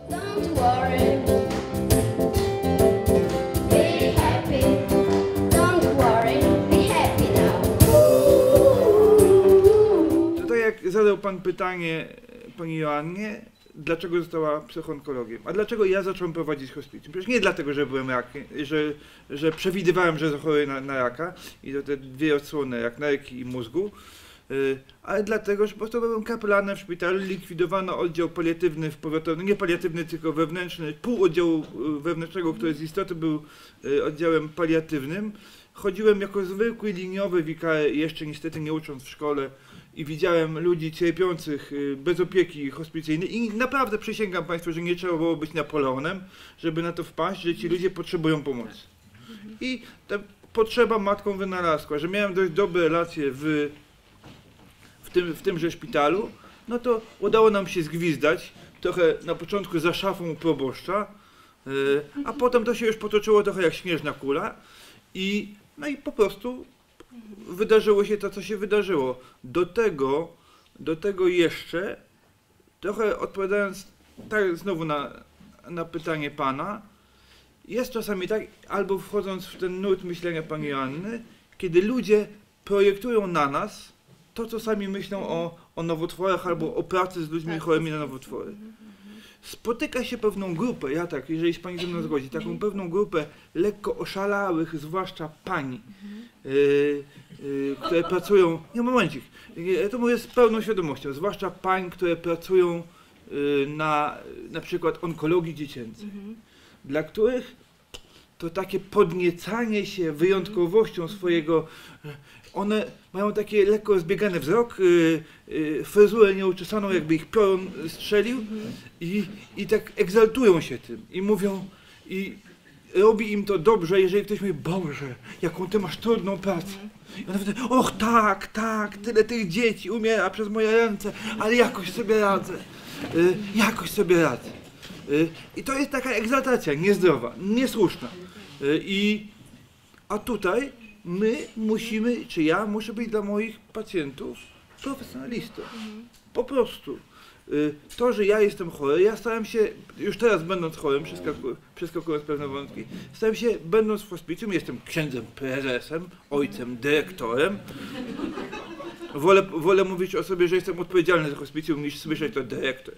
Don't worry. Be happy. Don't worry. Be happy now. Tutaj jak zadał pan pytanie pani Joannie, dlaczego została psychoonkologiem? A dlaczego ja zacząłem prowadzić hospicjum? Przecież nie dlatego, że byłem że przewidywałem, że zachoruje na raka i to te dwie odsłony, jak nerki i mózgu, ale dlatego, że po prostu byłem kapelanem w szpitalu, likwidowano oddział paliatywny w powiatowym, nie paliatywny, tylko wewnętrzny, pół oddziału wewnętrznego, który z istoty był oddziałem paliatywnym. Chodziłem jako zwykły liniowy wikary, jeszcze niestety nie ucząc w szkole, i widziałem ludzi cierpiących bez opieki hospicyjnej i naprawdę przysięgam państwu, że nie trzeba było być Napoleonem, żeby na to wpaść, że ci ludzie potrzebują pomocy. I ta potrzeba matką wynalazła, że miałem dość dobre relacje w tymże szpitalu, no to udało nam się zgwizdać, trochę na początku za szafą u proboszcza, a potem to się już potoczyło trochę jak śnieżna kula no i po prostu wydarzyło się to, co się wydarzyło. Do tego jeszcze, trochę odpowiadając tak znowu na pytanie pana, jest czasami tak, albo wchodząc w ten nurt myślenia pani Joanny, kiedy ludzie projektują na nas to, co sami myślą o nowotworach albo o pracy z ludźmi chorymi na nowotwory. Spotyka się pewną grupę, ja tak, jeżeli się pani ze mną zgodzi, taką pewną grupę lekko oszalałych, zwłaszcza pani, które pracują, nie momencik, ja to mówię z pełną świadomością, zwłaszcza pań, które pracują na przykład onkologii dziecięcej, dla których to takie podniecanie się wyjątkowością swojego, one mają takie lekko zbiegany wzrok, fryzurę nieuczesaną, jakby ich piorun strzelił i tak egzaltują się tym i mówią, i robi im to dobrze, jeżeli ktoś mówi, Boże, jaką ty masz trudną pracę. I ona wtedy, och tak, tyle tych dzieci umiera przez moje ręce, ale jakoś sobie radzę, I to jest taka egzaltacja niezdrowa, niesłuszna. A tutaj my musimy, czy ja muszę być dla moich pacjentów profesjonalistą. Po prostu. To, że ja jestem chory, ja staram się, już teraz będąc chorym, przeskakując pewne wątki, staram się, będąc w hospicjum, jestem księdzem prezesem, ojcem, dyrektorem. Wolę mówić o sobie, że jestem odpowiedzialny za hospicjum, niż słyszeć to dyrektor.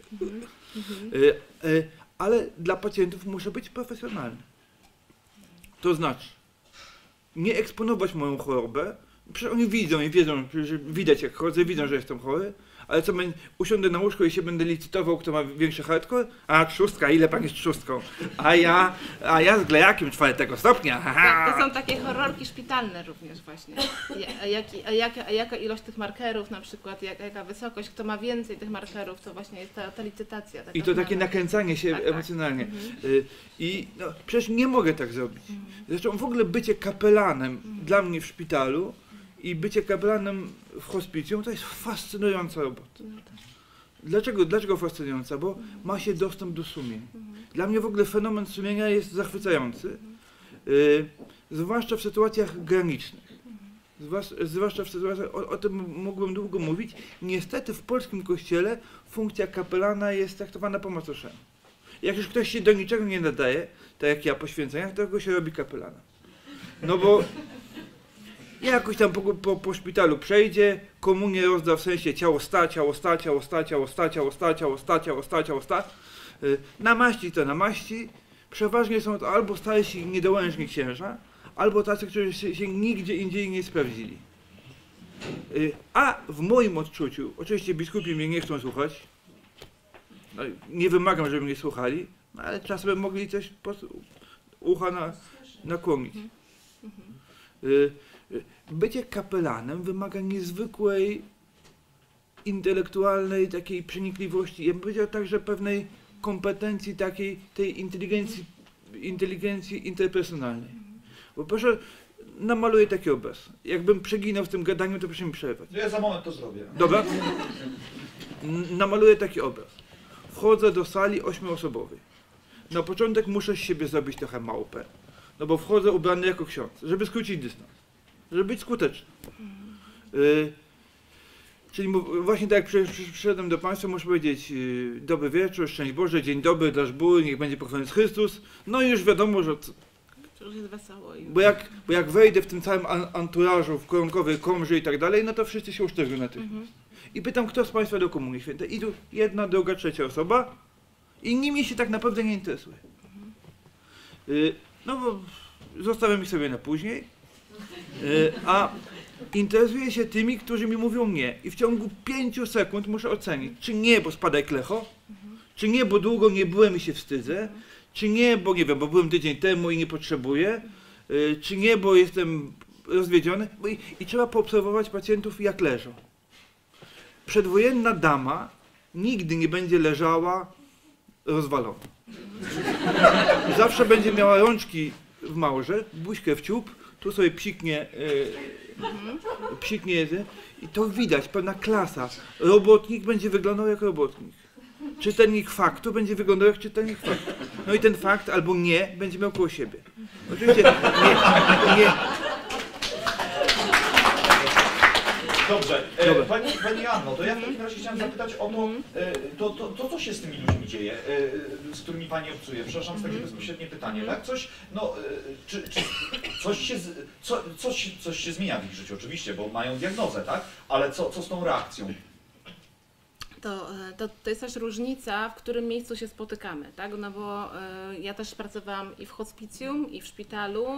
Ale dla pacjentów muszę być profesjonalny. To znaczy, nie eksponować moją chorobę, przecież oni widzą i wiedzą, że widać jak chodzę, widzą, że jestem chory, ale co, usiądę na łóżko i się będę licytował, kto ma większy hardcore? A trzustka, ile pan jest trzustką? A ja z glejakiem 4. stopnia, haha. To są takie horrorki szpitalne również właśnie. Jaka ilość tych markerów na przykład, jaka wysokość, kto ma więcej tych markerów, to właśnie jest ta licytacja. I to takie nakręcanie się emocjonalnie. I no, przecież nie mogę tak zrobić. Zresztą w ogóle bycie kapelanem dla mnie w szpitalu i bycie kapelanem w hospicjum to jest fascynująca robota. Dlaczego fascynująca? Bo ma się dostęp do sumień. Dla mnie w ogóle fenomen sumienia jest zachwycający, zwłaszcza w sytuacjach granicznych. Zwłaszcza w sytuacjach, o tym mógłbym długo mówić. Niestety w polskim kościele funkcja kapelana jest traktowana po macoszemu. Jak już ktoś się do niczego nie nadaje, tak jak ja po święceniach, to go się robi kapelana. No bo jakoś tam po szpitalu przejdzie, komunię rozda, w sensie ciało sta, namaści to namaści. Przeważnie są to albo starsi niedołężni księża, albo tacy, którzy się nigdzie indziej nie sprawdzili. A w moim odczuciu, oczywiście biskupi mnie nie chcą słuchać, no, nie wymagam, żeby mnie słuchali, no, ale czasem by mogli coś ucha nakłonić. Bycie kapelanem wymaga niezwykłej intelektualnej takiej przenikliwości, ja bym powiedział także pewnej kompetencji takiej, tej inteligencji interpersonalnej. Bo proszę, namaluję taki obraz. Jakbym przeginał w tym gadaniu, to proszę mi przerwać. Ja za moment to zrobię. Dobra? Namaluję taki obraz. Wchodzę do sali 8-osobowej. Na początek muszę z siebie zrobić trochę małpę. No bo wchodzę ubrany jako ksiądz, żeby skrócić dystans. Żeby być skuteczny. Czyli właśnie tak jak przyszedłem do Państwa, muszę powiedzieć dobry wieczór, szczęść Boże, dzień dobry, dasz ból, niech będzie pochwalony Chrystus. No i już wiadomo, że... To już jest wesoło. Bo jak wejdę w tym całym anturażu, w koronkowej komrze i tak dalej, no to wszyscy się usztywnią natychmiast. I pytam, kto z Państwa do Komunii Świętej? I tu jedna, druga, trzecia osoba i nimi się tak naprawdę nie interesuje. No bo zostawiam ich sobie na później, a interesuję się tymi, którzy mi mówią nie. I w ciągu 5 sekund muszę ocenić, czy nie, bo spadaj klecho, czy nie, bo długo nie byłem i się wstydzę, czy nie, bo nie wiem, bo byłem tydzień temu i nie potrzebuję, czy nie, bo jestem rozwiedziony. I trzeba poobserwować pacjentów, jak leżą. Przedwojenna dama nigdy nie będzie leżała rozwalona. Zawsze będzie miała rączki w małże, buźkę w ciup, tu sobie psiknie, i to widać, pewna klasa. Robotnik będzie wyglądał jak robotnik. Czytelnik faktu będzie wyglądał jak czytelnik faktu. No i ten fakt albo nie będzie miał koło siebie. Oczywiście nie. Dobrze, Pani Anno, to ja w takim razie chciałem zapytać o to co się z tymi ludźmi dzieje, z którymi Pani obcuje? Przepraszam, takie bezpośrednie pytanie, tak? Coś, no, czy coś się zmienia w ich życiu, oczywiście, bo mają diagnozę, tak? Ale co z tą reakcją? To jest też różnica, w którym miejscu się spotykamy, tak? No bo ja też pracowałam i w hospicjum, i w szpitalu,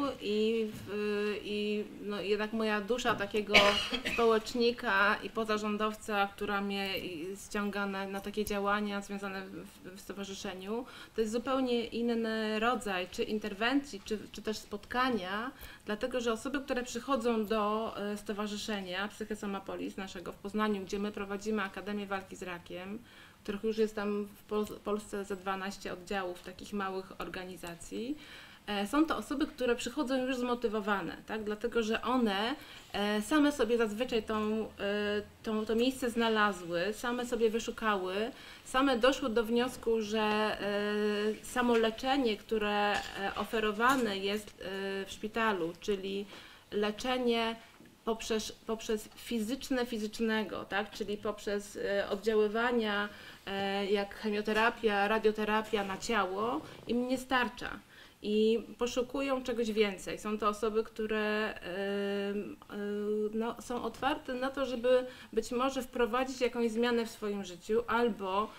i no jednak moja dusza takiego społecznika i pozarządowca, która mnie ściąga na takie działania związane w stowarzyszeniu, to jest zupełnie inny rodzaj czy interwencji, czy też spotkania, dlatego że osoby, które przychodzą do stowarzyszenia Psyche-Somapolis naszego w Poznaniu, gdzie my prowadzimy Akademię Walki z Rakiem, których już jest tam w Polsce ze 12 oddziałów takich małych organizacji, są to osoby, które przychodzą już zmotywowane, tak? Dlatego że one same sobie zazwyczaj to miejsce znalazły, same sobie wyszukały, same doszły do wniosku, że samo leczenie, które oferowane jest w szpitalu, czyli leczenie poprzez fizycznego, tak? Czyli poprzez oddziaływania jak chemioterapia, radioterapia na ciało, im nie starcza. I poszukują czegoś więcej. Są to osoby, które no, są otwarte na to, żeby być może wprowadzić jakąś zmianę w swoim życiu, albo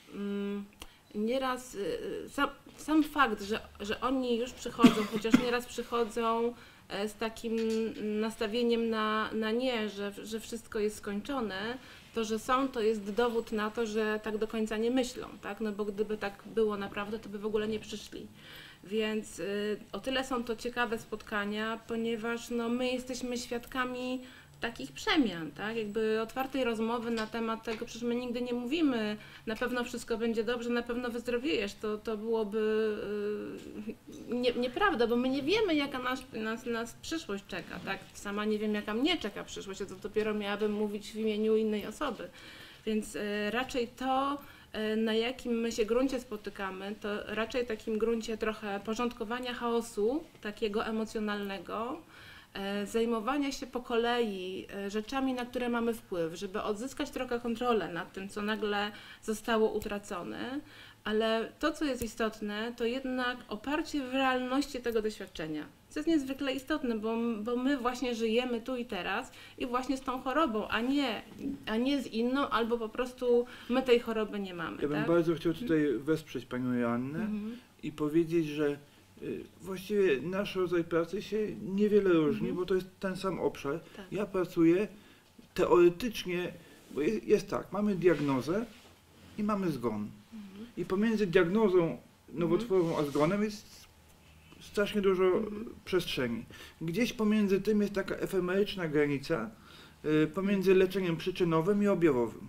nieraz sam fakt, że oni już przychodzą, chociaż nieraz przychodzą z takim nastawieniem na nie, że wszystko jest skończone, to, że to jest dowód na to, że tak do końca nie myślą, tak? No bo gdyby tak było naprawdę, to by w ogóle nie przyszli. Więc o tyle są to ciekawe spotkania, ponieważ no, my jesteśmy świadkami takich przemian, tak? Jakby otwartej rozmowy na temat tego, przecież my nigdy nie mówimy, na pewno wszystko będzie dobrze, na pewno wyzdrowiejesz, to byłoby nieprawda, bo my nie wiemy, jaka nas przyszłość czeka, tak? Sama nie wiem, jaka mnie czeka przyszłość, a to dopiero miałabym mówić w imieniu innej osoby. Więc raczej to, na jakim my się gruncie spotykamy, to raczej takim gruncie trochę porządkowania chaosu, takiego emocjonalnego, zajmowania się po kolei rzeczami, na które mamy wpływ, żeby odzyskać trochę kontrolę nad tym, co nagle zostało utracone, ale to, co jest istotne, to jednak oparcie w realności tego doświadczenia. Co jest niezwykle istotne, bo my właśnie żyjemy tu i teraz i właśnie z tą chorobą, a nie z inną, albo po prostu my tej choroby nie mamy. Ja bym bardzo chciał tutaj wesprzeć Panią Joannę i powiedzieć, że właściwie nasz rodzaj pracy się niewiele różni, bo to jest ten sam obszar. Tak. Ja pracuję teoretycznie, bo jest tak, mamy diagnozę i mamy zgon. I pomiędzy diagnozą nowotworową a zgonem jest strasznie dużo przestrzeni. Gdzieś pomiędzy tym jest taka efemeryczna granica pomiędzy leczeniem przyczynowym i objawowym.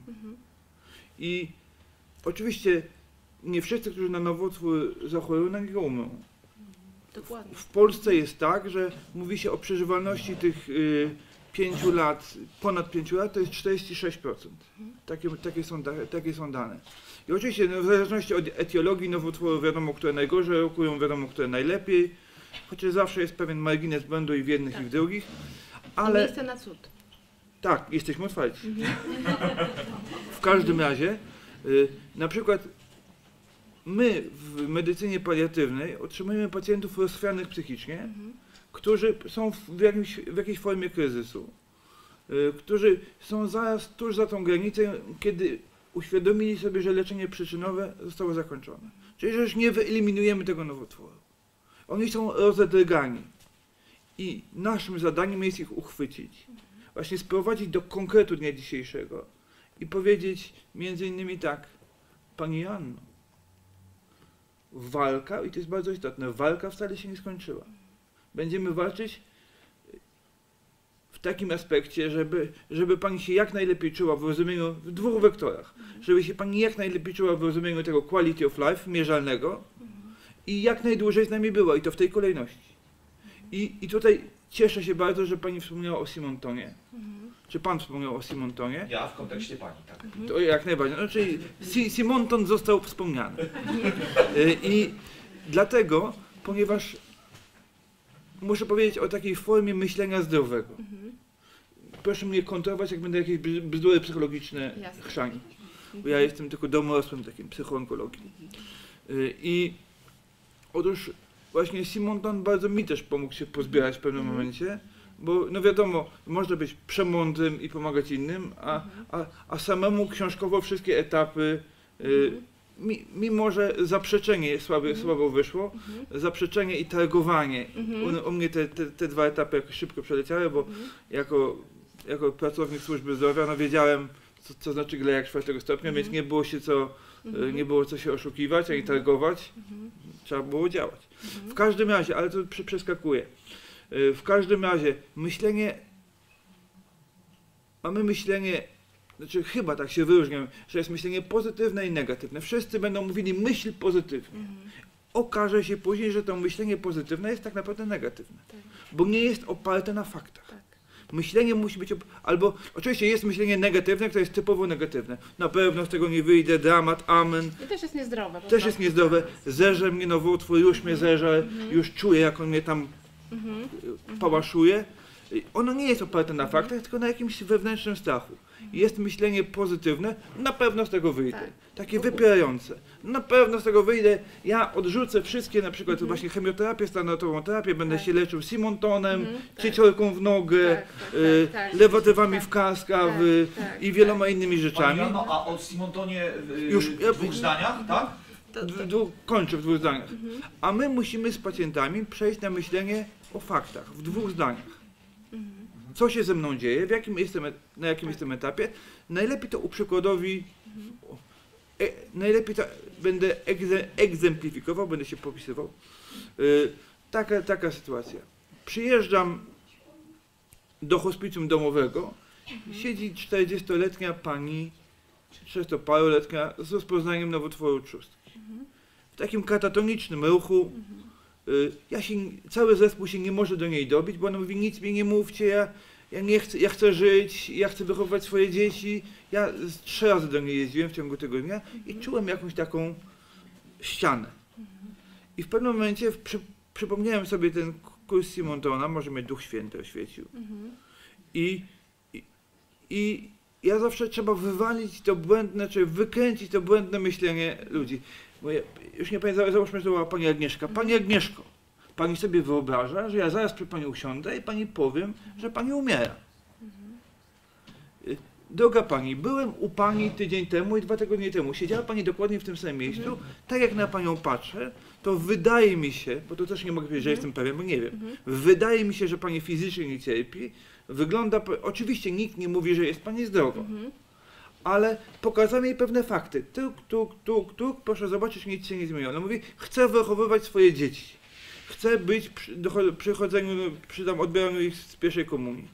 I oczywiście nie wszyscy, którzy na nowotwór zachorują, na niego umrą. Dokładnie. W Polsce jest tak, że mówi się o przeżywalności tych 5 lat, ponad 5 lat, to jest 46%. Takie są dane. I oczywiście no, w zależności od etiologii nowotworu wiadomo, które najgorzej rokują, wiadomo, które najlepiej, chociaż zawsze jest pewien margines błędu i w jednych i w drugich. Ale miejsce na cud. Tak, jesteśmy otwarci. W każdym razie, na przykład my w medycynie paliatywnej otrzymujemy pacjentów rozchwianych psychicznie, którzy są w jakiejś formie kryzysu, którzy są zaraz tuż za tą granicą, kiedy uświadomili sobie, że leczenie przyczynowe zostało zakończone. Czyli, że już nie wyeliminujemy tego nowotworu. Oni są rozedrgani. I naszym zadaniem jest ich uchwycić. Właśnie sprowadzić do konkretu dnia dzisiejszego i powiedzieć między innymi tak: Pani Joanno, walka, i to jest bardzo istotne, walka wcale się nie skończyła. Będziemy walczyć w takim aspekcie, żeby Pani się jak najlepiej czuła w rozumieniu, w dwóch wektorach. Żeby się Pani jak najlepiej czuła w rozumieniu tego quality of life, mierzalnego, i jak najdłużej z nami była, i to w tej kolejności. I tutaj cieszę się bardzo, że Pani wspomniała o Simontonie. Czy Pan wspomniał o Simontonie? Ja w kontekście Pani, tak. To jak najbardziej. Znaczy, Simonton został wspomniany. I dlatego, ponieważ muszę powiedzieć o takiej formie myślenia zdrowego. Proszę mnie kontrolować, jak będę jakieś bzdury psychologiczne chrzanić. Bo ja jestem tylko domorosłym takim psychoonkologii. I otóż właśnie Simonton bardzo mi też pomógł się pozbierać w pewnym momencie, bo no wiadomo, można być przemądrym i pomagać innym, a samemu książkowo wszystkie etapy, mimo że zaprzeczenie słabo wyszło, zaprzeczenie i targowanie, u mnie te dwa etapy jakoś szybko przeleciały, bo jako pracownik służby zdrowia no wiedziałem, co znaczy glejak 4. stopnia, więc nie było co się oszukiwać, ani targować, trzeba było działać. W każdym razie, ale to przeskakuję, w każdym razie mamy myślenie, znaczy chyba tak się wyróżniam, że jest myślenie pozytywne i negatywne. Wszyscy będą mówili myśl pozytywnie. Okaże się później, że to myślenie pozytywne jest tak naprawdę negatywne, bo nie jest oparte na faktach. Myślenie musi być, albo oczywiście jest myślenie negatywne, które jest typowo negatywne. Na pewno z tego nie wyjdę, dramat, amen. I też jest niezdrowe. Też jest niezdrowe. Zerze mnie nowotwór, już mnie zerze, już czuję, jak on mnie tam pałaszuje. Ono nie jest oparte na faktach, tylko na jakimś wewnętrznym strachu. Jest myślenie pozytywne, na pewno z tego wyjdę. Takie wypierające. Na pewno z tego wyjdę, ja odrzucę wszystkie, na przykład właśnie chemioterapię, standardową terapię, będę się leczył Simontonem, cieciorką w nogę, lewatywami w kaskach i wieloma innymi rzeczami. Pani Joanno, a o Simontonie w dwóch zdaniach, tak? Kończę w 2 zdaniach. A my musimy z pacjentami przejść na myślenie o faktach, w 2 zdaniach. Co się ze mną dzieje, na jakim jestem etapie. Najlepiej to uprzykładowi, najlepiej to będę egzemplifikował, będę się popisywał. Taka sytuacja. Przyjeżdżam do hospicjum domowego, siedzi 40-letnia pani, 30-paroletnia z rozpoznaniem nowotworu trzustki. W takim katatonicznym ruchu. Cały zespół się nie może do niej dobić, bo ona mówi: nic mi nie mówcie, ja nie chcę, ja chcę żyć, ja chcę wychowywać swoje dzieci. Ja 3 razy do niej jeździłem w ciągu tygodnia i czułem jakąś taką ścianę. I w pewnym momencie przypomniałem sobie ten kurs Simontona, może mnie Duch Święty oświecił. I ja zawsze trzeba wywalić to błędne, czy wykręcić to błędne myślenie ludzi. Bo już nie pamiętam, załóżmy, że to była pani Agnieszka. Pani Agnieszko, pani sobie wyobraża, że ja zaraz przy pani usiądę i pani powiem, że pani umiera. Droga pani, byłem u pani tydzień temu i 2 tygodnie temu. Siedziała pani dokładnie w tym samym miejscu. Tak jak na panią patrzę, to wydaje mi się, bo to też nie mogę powiedzieć, że jestem pewien, bo nie wiem. Wydaje mi się, że pani fizycznie nie cierpi. Wygląda, oczywiście nikt nie mówi, że jest pani zdrowa. Ale pokazałem jej pewne fakty. Tuk, proszę zobaczyć, nic się nie zmieniło. Ona mówi: chcę wychowywać swoje dzieci. Chcę być przy chodzeniu, przy odbieraniu ich z pierwszej komunii.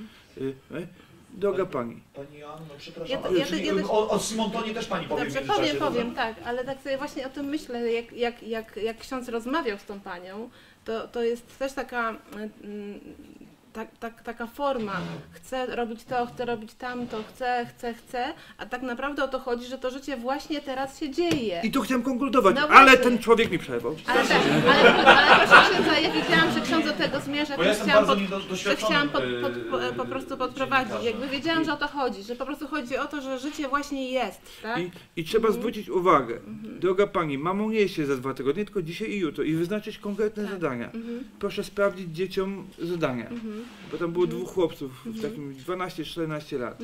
Droga pani. Pani Joanno, przepraszam, Ja o Simontonie też pani powie. Dobrze, powiem, tak, ale tak sobie właśnie o tym myślę, jak ksiądz rozmawiał z tą panią, to jest też taka forma, chcę robić to, chcę robić tamto, chcę, a tak naprawdę o to chodzi, że to życie właśnie teraz się dzieje. I tu chciałem konkludować, No ale właśnie. ten człowiek mi przerwał. Ale proszę księdza, ja wiedziałam, że ksiądz do tego zmierza, Bo ja więc jestem chciałam, bardzo że chciałam niedoświadczonym, po prostu podprowadzić. dziennikarzem. Jakby wiedziałam, że o to chodzi, że po prostu chodzi o to, że życie właśnie jest, tak? I trzeba zwrócić uwagę, droga pani, mamą nie jest się za 2 tygodnie, tylko dzisiaj i jutro i wyznaczyć konkretne zadania. Proszę sprawdzić dzieciom zadania, bo tam było 2 chłopców w takim 12-14 lat.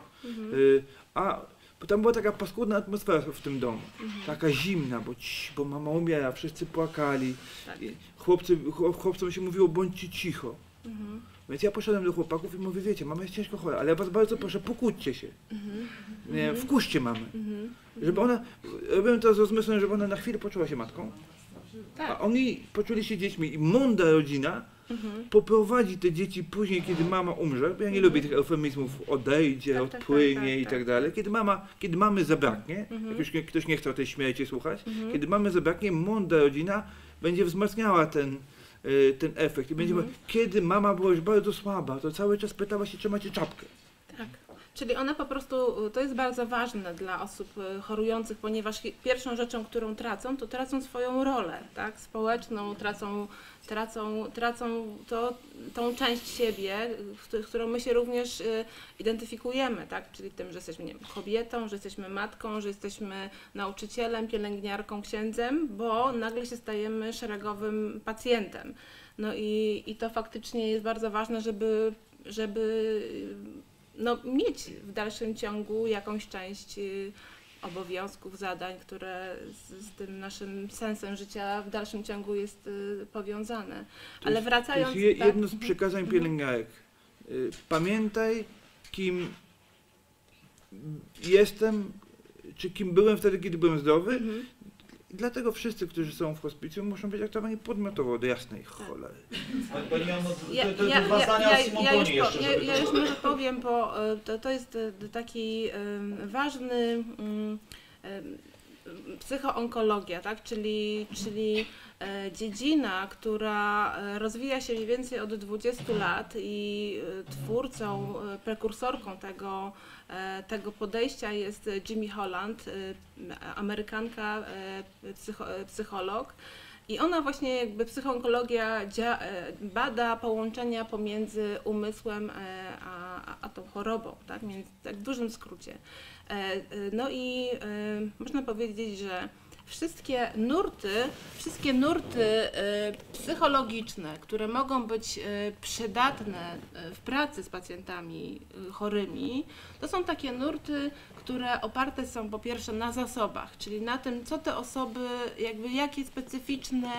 Bo tam była taka paskudna atmosfera w tym domu, taka zimna, bo mama umiera, wszyscy płakali. Tak. I chłopcom się mówiło, bądźcie cicho. Więc ja poszedłem do chłopaków i mówię, wiecie, mama jest ciężko chora, ale ja was bardzo proszę, pokłóćcie się. Nie, wkuście mamę. Żeby ona, robiłem to z rozmysłem, żeby ona na chwilę poczuła się matką, Tak. a oni poczuli się dziećmi i mądra rodzina poprowadzi te dzieci później, kiedy mama umrze, bo ja nie lubię tych eufemizmów, odejdzie, Tak, odpłynie i tak. tak dalej. Kiedy mamy zabraknie, jak już ktoś nie chce o tej śmierci słuchać, kiedy mamy zabraknie, mądra rodzina będzie wzmacniała ten efekt i będzie mówiła, kiedy mama była już bardzo słaba, to cały czas pytała się, czy macie czapkę. Tak. Czyli one po prostu, to jest bardzo ważne dla osób chorujących, ponieważ pierwszą rzeczą, którą tracą, to tracą swoją rolę, tak, społeczną, tracą tą część siebie, z którą my się również identyfikujemy, tak, czyli tym, że jesteśmy, nie wiem, kobietą, że jesteśmy matką, że jesteśmy nauczycielem, pielęgniarką, księdzem, bo nagle się stajemy szeregowym pacjentem. No i to faktycznie jest bardzo ważne, żeby mieć w dalszym ciągu jakąś część obowiązków, zadań, które z tym naszym sensem życia w dalszym ciągu jest powiązane. Ale wracając... To jest jedno z przekazań pielęgniarek. Pamiętaj, kim jestem, czy kim byłem wtedy, kiedy byłem zdrowy. Dlatego wszyscy, którzy są w hospicjum, muszą być traktowani podmiotowo, do jasnej cholery. Pani Joanno, te 2 zdania z Montoni jeszcze. Ja już może powiem, bo to jest taki ważny psychoonkologia, tak? Czyli dziedzina, która rozwija się mniej więcej od 20 lat i twórcą, prekursorką tego podejścia jest Jimmy Holland, Amerykanka, psycholog. I ona właśnie jakby psychoonkologia bada połączenia pomiędzy umysłem a tą chorobą, tak? Tak w dużym skrócie. No i można powiedzieć, że wszystkie nurty psychologiczne, które mogą być przydatne w pracy z pacjentami chorymi, to są takie nurty, które oparte są po pierwsze na zasobach, czyli na tym, co te osoby, jakie specyficzne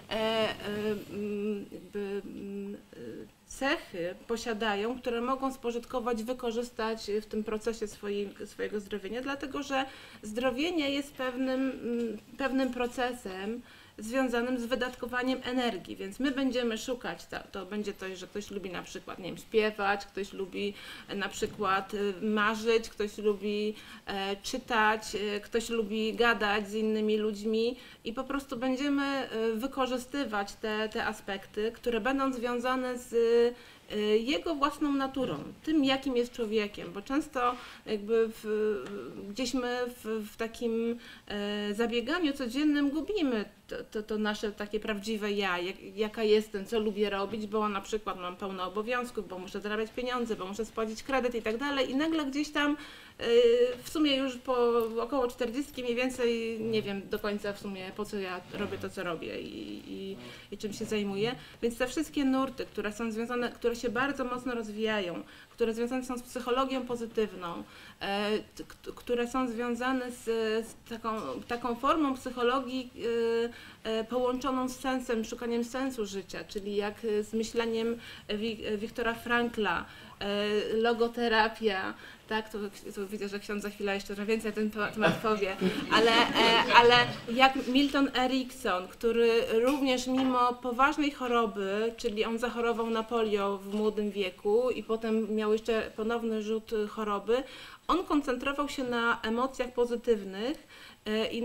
cechy posiadają, które mogą spożytkować, wykorzystać w tym procesie swojego zdrowienia, dlatego że zdrowienie jest pewnym procesem związanym z wydatkowaniem energii, więc my będziemy szukać, to będzie to, że ktoś lubi na przykład, nie wiem, śpiewać, ktoś lubi na przykład marzyć, ktoś lubi czytać, ktoś lubi gadać z innymi ludźmi i po prostu będziemy wykorzystywać te aspekty, które będą związane z jego własną naturą, tym jakim jest człowiekiem, bo często jakby gdzieś my w takim zabieganiu codziennym gubimy to nasze takie prawdziwe ja, jaka jestem, co lubię robić, bo na przykład mam pełno obowiązków, bo muszę zarabiać pieniądze, bo muszę spłacić kredyt i tak dalej i nagle gdzieś tam w sumie już po około 40 mniej więcej nie wiem do końca w sumie po co ja robię to, co robię i czym się zajmuję, więc te wszystkie nurty, które są związane, które się bardzo mocno rozwijają, które związane są z psychologią pozytywną, które są związane z taką formą psychologii połączoną z sensem, szukaniem sensu życia, czyli jak z myśleniem Wiktora Frankla, logoterapia, tak, to widzę, że ksiądz za chwilę jeszcze trochę więcej na ten temat powie, ale jak Milton Erickson, który również mimo poważnej choroby, czyli on zachorował na polio w młodym wieku i potem miał jeszcze ponowny rzut choroby, on koncentrował się na emocjach pozytywnych i nam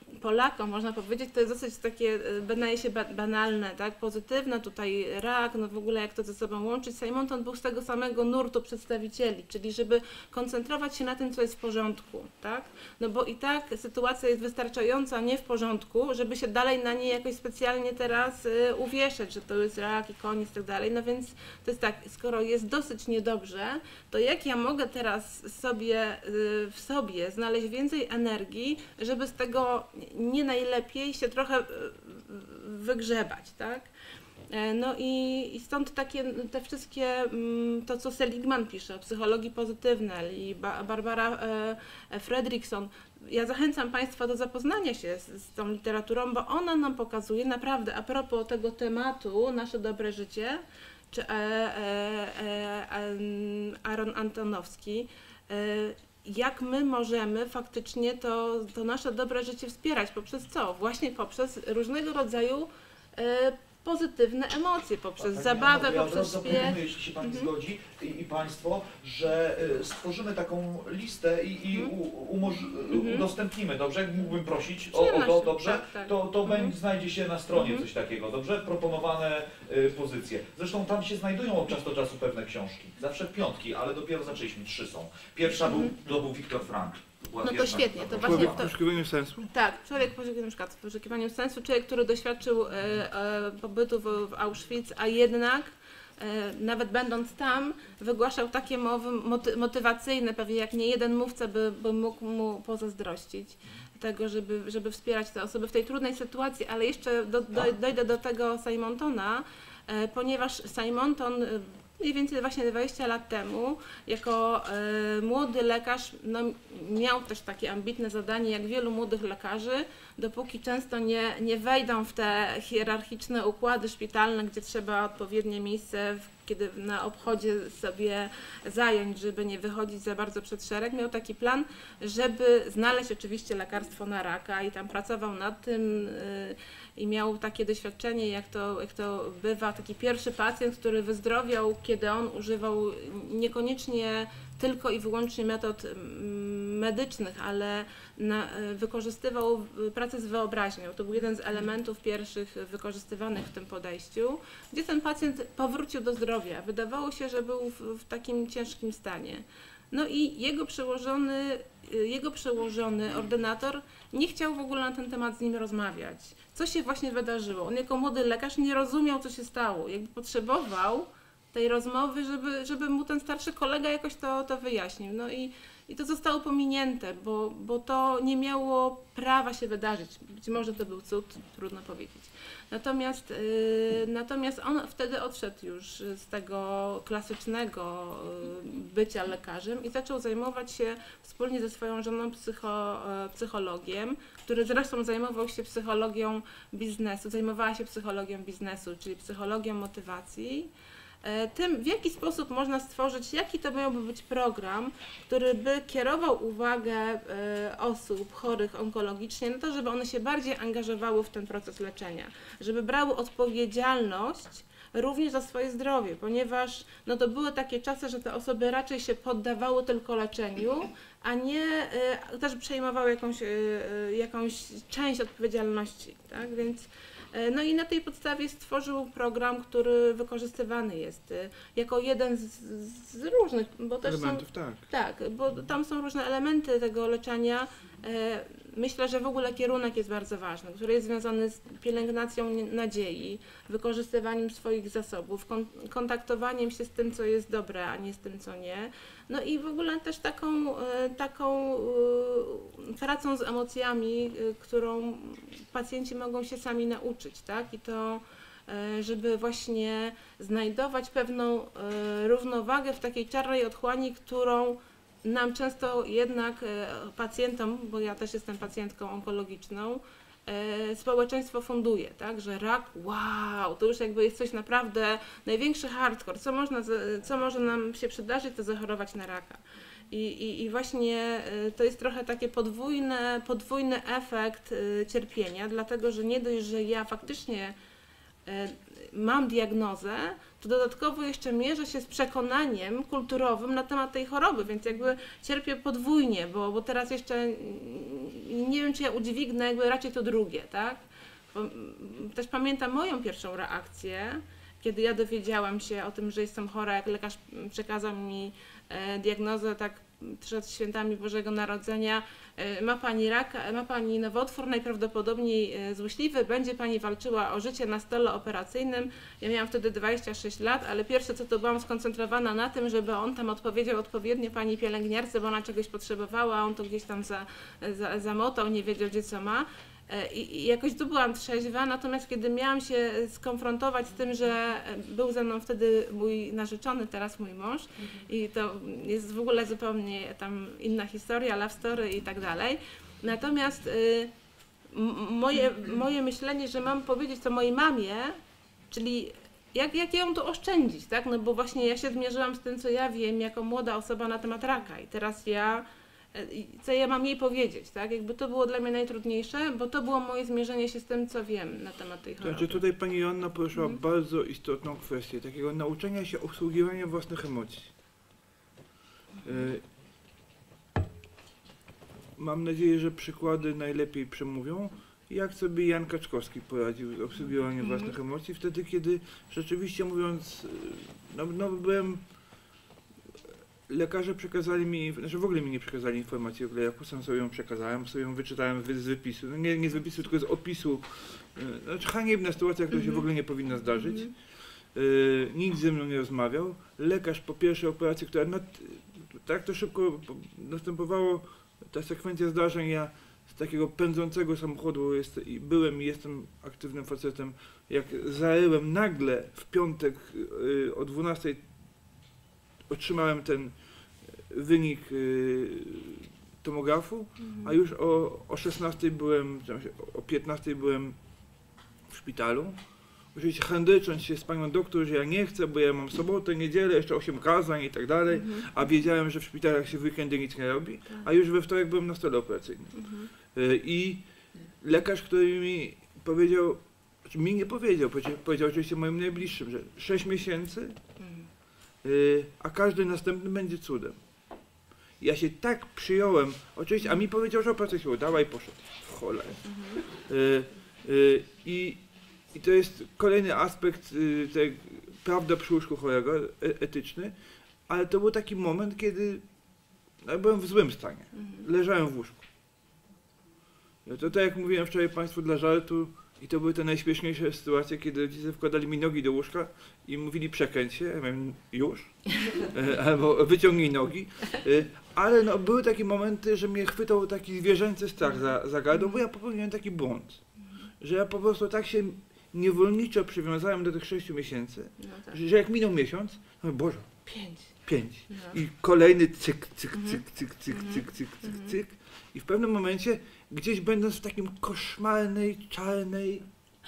Polakom, można powiedzieć, to jest dosyć takie, wydaje się banalne, tak? Pozytywne, tutaj rak, no w ogóle jak to ze sobą łączyć. Simonton był z tego samego nurtu przedstawicieli, czyli żeby koncentrować się na tym, co jest w porządku, tak? No bo i tak sytuacja jest wystarczająca nie w porządku, żeby się dalej na niej jakoś specjalnie teraz uwieszać, że to jest rak i koniec i tak dalej. No więc to jest tak, skoro jest dosyć niedobrze, to jak ja mogę teraz w sobie znaleźć więcej energii, żeby z tego nie najlepiej się trochę wygrzebać, tak? No i stąd te wszystkie, to co Seligman pisze o psychologii pozytywnej i Barbara Fredrickson. Ja zachęcam Państwa do zapoznania się z tą literaturą, bo ona nam pokazuje naprawdę, a propos tego tematu, nasze dobre życie, czy Aaron Antonowski, jak my możemy faktycznie to nasze dobre życie wspierać, poprzez co? Właśnie poprzez różnego rodzaju pozytywne emocje, poprzez zabawę, poprzez śpiech. Jeśli się Pani zgodzi i Państwo, że stworzymy taką listę i udostępnimy, dobrze? Jak mógłbym prosić o to, dobrze? Tak. To znajdzie się na stronie coś takiego, dobrze? Proponowane pozycje. Zresztą tam się znajdują od czasu do czasu pewne książki. Zawsze 5, ale dopiero zaczęliśmy, 3 są. Pierwsza to był Viktor Frankl. No to świetnie, to właśnie Człowiek w poszukiwaniu sensu? Tak, człowiek w poszukiwaniu sensu, człowiek, który doświadczył pobytu w Auschwitz, a jednak nawet będąc tam wygłaszał takie mowy motywacyjne, pewnie jak nie jeden mówca by mógł mu pozazdrościć tego, żeby wspierać te osoby w tej trudnej sytuacji, ale jeszcze dojdę do tego Simontona, ponieważ Simonton mniej więcej właśnie 20 lat temu, jako młody lekarz, no, miał też takie ambitne zadanie, jak wielu młodych lekarzy, dopóki często nie wejdą w te hierarchiczne układy szpitalne, gdzie trzeba odpowiednie miejsce, kiedy na obchodzie sobie zająć, żeby nie wychodzić za bardzo przed szereg, miał taki plan, żeby znaleźć oczywiście lekarstwo na raka i tam pracował nad tym i miał takie doświadczenie, jak to bywa, taki pierwszy pacjent, który wyzdrowiał, kiedy on używał niekoniecznie tylko i wyłącznie metod medycznych, ale wykorzystywał pracę z wyobraźnią. To był jeden z elementów pierwszych wykorzystywanych w tym podejściu, gdzie ten pacjent powrócił do zdrowia. Wydawało się, że był w takim ciężkim stanie. No i jego przełożony ordynator nie chciał w ogóle na ten temat z nim rozmawiać. Co się właśnie wydarzyło? On jako młody lekarz nie rozumiał, co się stało. Jakby potrzebował tej rozmowy, żeby mu ten starszy kolega jakoś to wyjaśnił. No i to zostało pominięte, bo to nie miało prawa się wydarzyć. Być może to był cud, trudno powiedzieć. Natomiast on wtedy odszedł już z tego klasycznego bycia lekarzem i zaczął zajmować się wspólnie ze swoją żoną psychologiem, który zresztą zajmował się psychologią biznesu, zajmowała się psychologią biznesu, czyli psychologią motywacji. Tym, w jaki sposób można stworzyć, jaki to miałby być program, który by kierował uwagę osób chorych onkologicznie na to, żeby one się bardziej angażowały w ten proces leczenia, żeby brały odpowiedzialność również za swoje zdrowie, ponieważ no to były takie czasy, że te osoby raczej się poddawały tylko leczeniu, a nie też przejmowały jakąś część odpowiedzialności, tak? Więc no i na tej podstawie stworzył program, który wykorzystywany jest jako jeden z różnych, bo też elementów, są, tak, bo tam są różne elementy tego leczenia. Myślę, że w ogóle kierunek jest bardzo ważny, który jest związany z pielęgnacją nadziei, wykorzystywaniem swoich zasobów, kontaktowaniem się z tym, co jest dobre, a nie z tym, co nie. No i w ogóle też taką pracą z emocjami, którą pacjenci mogą się sami nauczyć, tak? I to, żeby właśnie znajdować pewną równowagę w takiej czarnej otchłani, którą nam często jednak pacjentom, bo ja też jestem pacjentką onkologiczną, społeczeństwo funduje, tak, że rak, wow, to już jakby jest coś naprawdę, największy hardcore, co może nam się przydarzyć, to zachorować na raka. I właśnie to jest trochę takie podwójny efekt cierpienia, dlatego że nie dość, że ja faktycznie mam diagnozę, to dodatkowo jeszcze mierzę się z przekonaniem kulturowym na temat tej choroby, więc jakby cierpię podwójnie, bo teraz jeszcze nie wiem, czy ja udźwignę jakby raczej to drugie, tak? Bo też pamiętam moją pierwszą reakcję, kiedy ja dowiedziałam się o tym, że jestem chora, jak lekarz przekazał mi diagnozę tak przed świętami Bożego Narodzenia, ma pani raka, ma pani nowotwór, najprawdopodobniej złośliwy, będzie pani walczyła o życie na stole operacyjnym. Ja miałam wtedy 26 lat, ale pierwsze co to byłam skoncentrowana na tym, żeby on tam odpowiedział odpowiednio pani pielęgniarce, bo ona czegoś potrzebowała, a on to gdzieś tam zamotał, nie wiedział gdzie co ma. I jakoś tu byłam trzeźwa, natomiast kiedy miałam się skonfrontować z tym, że był ze mną wtedy mój narzeczony, teraz mój mąż i to jest w ogóle zupełnie tam inna historia, love story i tak dalej. Natomiast moje myślenie, że mam powiedzieć to mojej mamie, czyli jak ją to oszczędzić, tak? No bo właśnie ja się zmierzyłam z tym, co ja wiem jako młoda osoba na temat raka i teraz co ja mam jej powiedzieć, tak? Jakby to było dla mnie najtrudniejsze, bo to było moje zmierzenie się z tym, co wiem na temat tej choroby. Znaczy tutaj pani Joanna poruszyła bardzo istotną kwestię, takiego nauczenia się obsługiwania własnych emocji. Mam nadzieję, że przykłady najlepiej przemówią, jak sobie Jan Kaczkowski poradził z obsługiwaniem własnych emocji, wtedy kiedy rzeczywiście mówiąc, byłem... Lekarze przekazali mi, znaczy w ogóle mi nie przekazali informacji o glejaku, sam sobie ją przekazałem, sobie ją wyczytałem z wypisu, no nie z wypisu, tylko z opisu. Znaczy haniebna sytuacja, która się w ogóle nie powinna zdarzyć. Nikt ze mną nie rozmawiał. Lekarz po pierwszej operacji, która tak to szybko następowało, ta sekwencja zdarzeń, ja z takiego pędzącego samochodu byłem i jestem aktywnym facetem, jak zaryłem nagle w piątek o 12 otrzymałem ten wynik tomografu, a już o 16 byłem, o 15 byłem w szpitalu. Oczywiście handrycząc się z panią doktor, że ja nie chcę, bo ja mam sobotę, niedzielę, jeszcze 8 kazań i tak dalej, a wiedziałem, że w szpitalach się w weekendy nic nie robi, a już we wtorek byłem na stole operacyjnym. I lekarz, który mi powiedział, znaczy mi nie powiedział, powiedział oczywiście moim najbliższym, że 6 miesięcy, a każdy następny będzie cudem. Ja się tak przyjąłem, oczywiście, a mi powiedział, że operacja się udała i poszedł. W cholerę. I to jest kolejny aspekt tej prawda przy łóżku chorego, etyczny, ale to był taki moment, kiedy byłem w złym stanie. Leżałem w łóżku. To tak jak mówiłem wczoraj Państwu dla żartu, i to były te najśmieszniejsze sytuacje, kiedy rodzice wkładali mi nogi do łóżka i mówili przekręć się, ja mówiłem już, albo wyciągnij nogi, ale no, były takie momenty, że mnie chwytał taki zwierzęcy strach za gardło, bo ja popełniłem taki błąd, że ja po prostu tak się niewolniczo przywiązałem do tych 6 miesięcy, No tak. że jak minął miesiąc, no Boże, 5. No. I kolejny cyk, cyk, cyk, cyk, cyk, cyk, cyk, cyk, cyk. I w pewnym momencie, gdzieś będąc w takim koszmarnej, czarnej,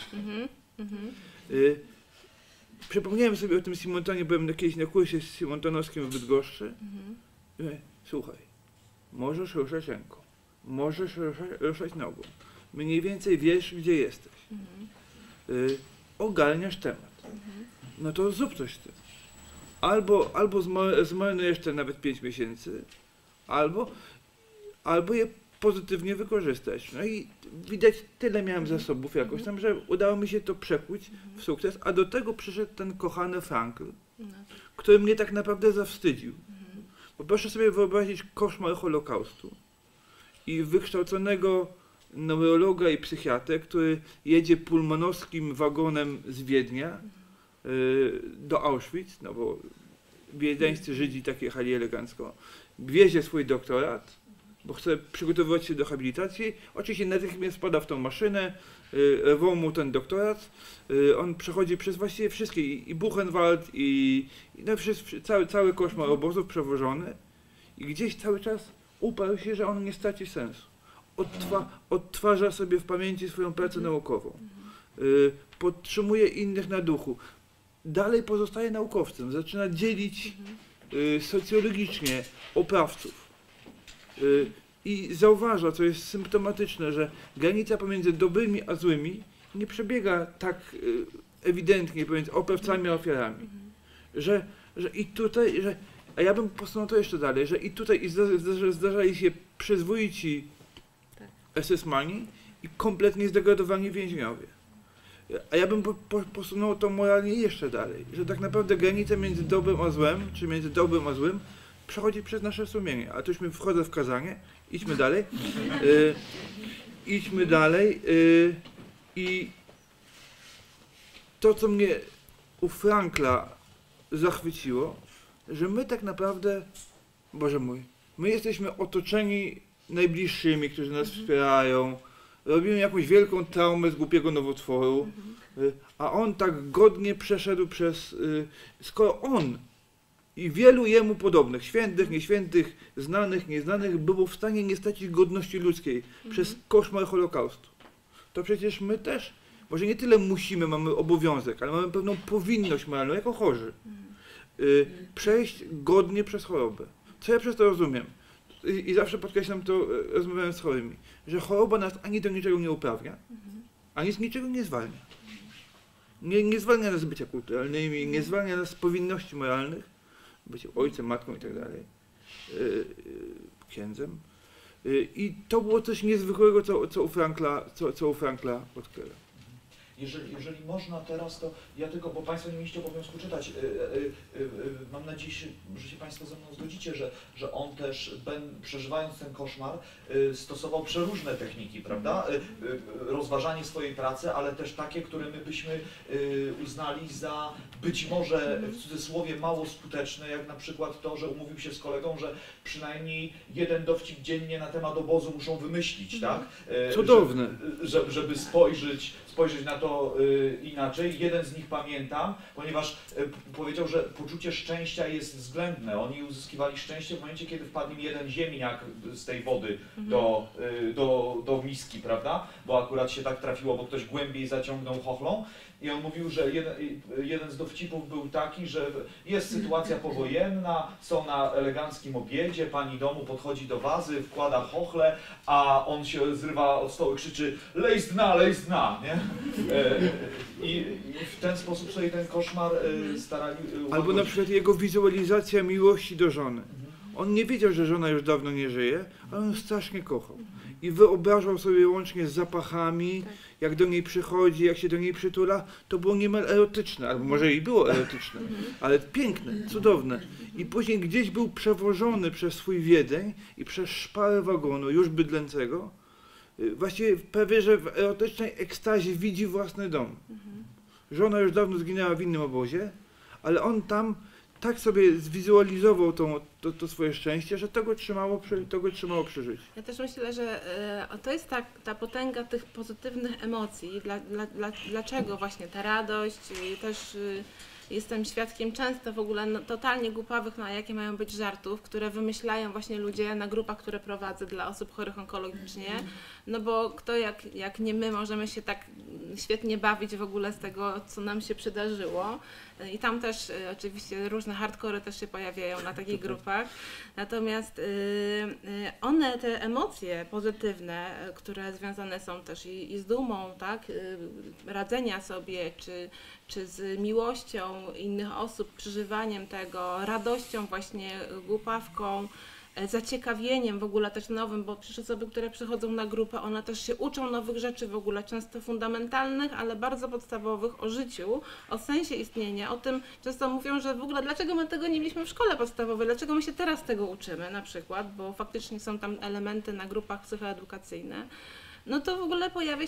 przypomniałem sobie o tym Simontonie, byłem kiedyś na kursie z Simontonowskim w Bydgoszczy. I mówię, słuchaj, możesz ruszać ręką, możesz ruszać nogą, mniej więcej wiesz, gdzie jesteś. Ogarniasz temat. No to zrób coś z tym. Albo zmarnujesz te nawet 5 miesięcy, albo je pozytywnie wykorzystać. No i widać, tyle miałem zasobów jakoś tam, że udało mi się to przekuć w sukces, a do tego przyszedł ten kochany Frankl, który mnie tak naprawdę zawstydził. Bo proszę sobie wyobrazić koszmar Holokaustu i wykształconego neurologa i psychiatrę, który jedzie pulmonowskim wagonem z Wiednia do Auschwitz, no bo wiedeńscy Żydzi tak jechali elegancko, wiezie swój doktorat, bo chce przygotowywać się do habilitacji, oczywiście natychmiast spada w tą maszynę, rwą mu ten doktorat, on przechodzi przez właściwie wszystkie, i Buchenwald, i no, cały koszmar obozów przewożony i gdzieś cały czas uparł się, że on nie straci sensu. Odtwarza sobie w pamięci swoją pracę naukową, podtrzymuje innych na duchu, dalej pozostaje naukowcem, zaczyna dzielić socjologicznie oprawców i zauważa, co jest symptomatyczne, że granica pomiędzy dobrymi a złymi nie przebiega tak ewidentnie pomiędzy oprawcami a ofiarami. Że i tutaj, a ja bym posunął to jeszcze dalej, że i tutaj zdarzali się przyzwoici SS-mani i kompletnie zdegradowani więźniowie. A ja bym posunął to moralnie jeszcze dalej, że tak naprawdę granica między dobrem a złem, czy między dobrem a złym, przechodzi przez nasze sumienie. A to już mi wchodzę w kazanie, idźmy dalej. Idźmy dalej. I to, co mnie u Frankla zachwyciło, że my tak naprawdę, Boże mój, my jesteśmy otoczeni najbliższymi, którzy nas wspierają, robimy jakąś wielką traumę z głupiego nowotworu, a on tak godnie przeszedł przez, skoro on i wielu jemu podobnych, świętych, nieświętych, znanych, nieznanych, było w stanie nie stracić godności ludzkiej przez koszmar Holokaustu, to przecież my też, może nie tyle musimy, mamy obowiązek, ale mamy pewną powinność moralną, jako chorzy, przejść godnie przez chorobę. Co ja przez to rozumiem? I zawsze podkreślam to, rozmawiając z chorymi, że choroba nas ani do niczego nie uprawnia, ani z niczego nie zwalnia. Nie zwalnia nas z bycia kulturalnymi, nie zwalnia nas z powinności moralnych, bycie ojcem, matką i tak dalej, księdzem. I to było coś niezwykłego, co u Frankla odkryłem. Jeżeli można teraz, to ja tylko, bo Państwo nie mieliście obowiązku czytać, mam nadzieję, że się Państwo ze mną zgodzicie, że on też, przeżywając ten koszmar, stosował przeróżne techniki, prawda? Rozważanie swojej pracy, ale też takie, które my byśmy uznali za być może w cudzysłowie mało skuteczne, jak na przykład to, że umówił się z kolegą, że przynajmniej jeden dowcip dziennie na temat obozu muszą wymyślić, tak? Cudowne. Żeby spojrzeć na to inaczej. Jeden z nich pamiętam, ponieważ powiedział, że poczucie szczęścia jest względne. Oni uzyskiwali szczęście w momencie, kiedy wpadł im jeden ziemniak z tej wody do miski, prawda? Bo akurat się tak trafiło, bo ktoś głębiej zaciągnął chochlą. I on mówił, że jeden z dowcipów był taki, że jest sytuacja powojenna, są na eleganckim obiedzie, pani domu podchodzi do wazy, wkłada chochlę, a on się zrywa od stołu i krzyczy lej z dna, nie? I w ten sposób sobie ten koszmar starali ułagodzić. Albo na przykład jego wizualizacja miłości do żony. On nie wiedział, że żona już dawno nie żyje, ale on strasznie kochał. I wyobrażał sobie łącznie z zapachami, jak do niej przychodzi, jak się do niej przytula, to było niemal erotyczne, albo może i było erotyczne, ale piękne, cudowne. I później gdzieś był przewożony przez swój Wiedeń i przez szparę wagonu, już bydlęcego, właściwie prawie, że w erotycznej ekstazie widzi własny dom. Żona już dawno zginęła w innym obozie, ale on tam tak sobie zwizualizował to swoje szczęście, że to go trzymało przy życiu. Ja też myślę, że to jest ta potęga tych pozytywnych emocji. Dlaczego właśnie ta radość i też jestem świadkiem często w ogóle totalnie głupawych, jakie mają być żartów, które wymyślają właśnie ludzie na grupach, które prowadzę dla osób chorych onkologicznie. No bo kto jak nie my możemy się tak świetnie bawić w ogóle z tego, co nam się przydarzyło. I tam też oczywiście różne hardkory też się pojawiają na takich grupach. Natomiast one, te emocje pozytywne, które związane są też i z dumą, tak, radzenia sobie, czy z miłością innych osób, przeżywaniem tego, radością właśnie, głupawką, zaciekawieniem w ogóle też nowym, bo przecież osoby, które przychodzą na grupę, one też się uczą nowych rzeczy w ogóle, często fundamentalnych, ale bardzo podstawowych o życiu, o sensie istnienia, o tym często mówią, że w ogóle dlaczego my tego nie mieliśmy w szkole podstawowej, dlaczego my się teraz tego uczymy na przykład, bo faktycznie są tam elementy na grupach psychoedukacyjne. No to w ogóle pojawia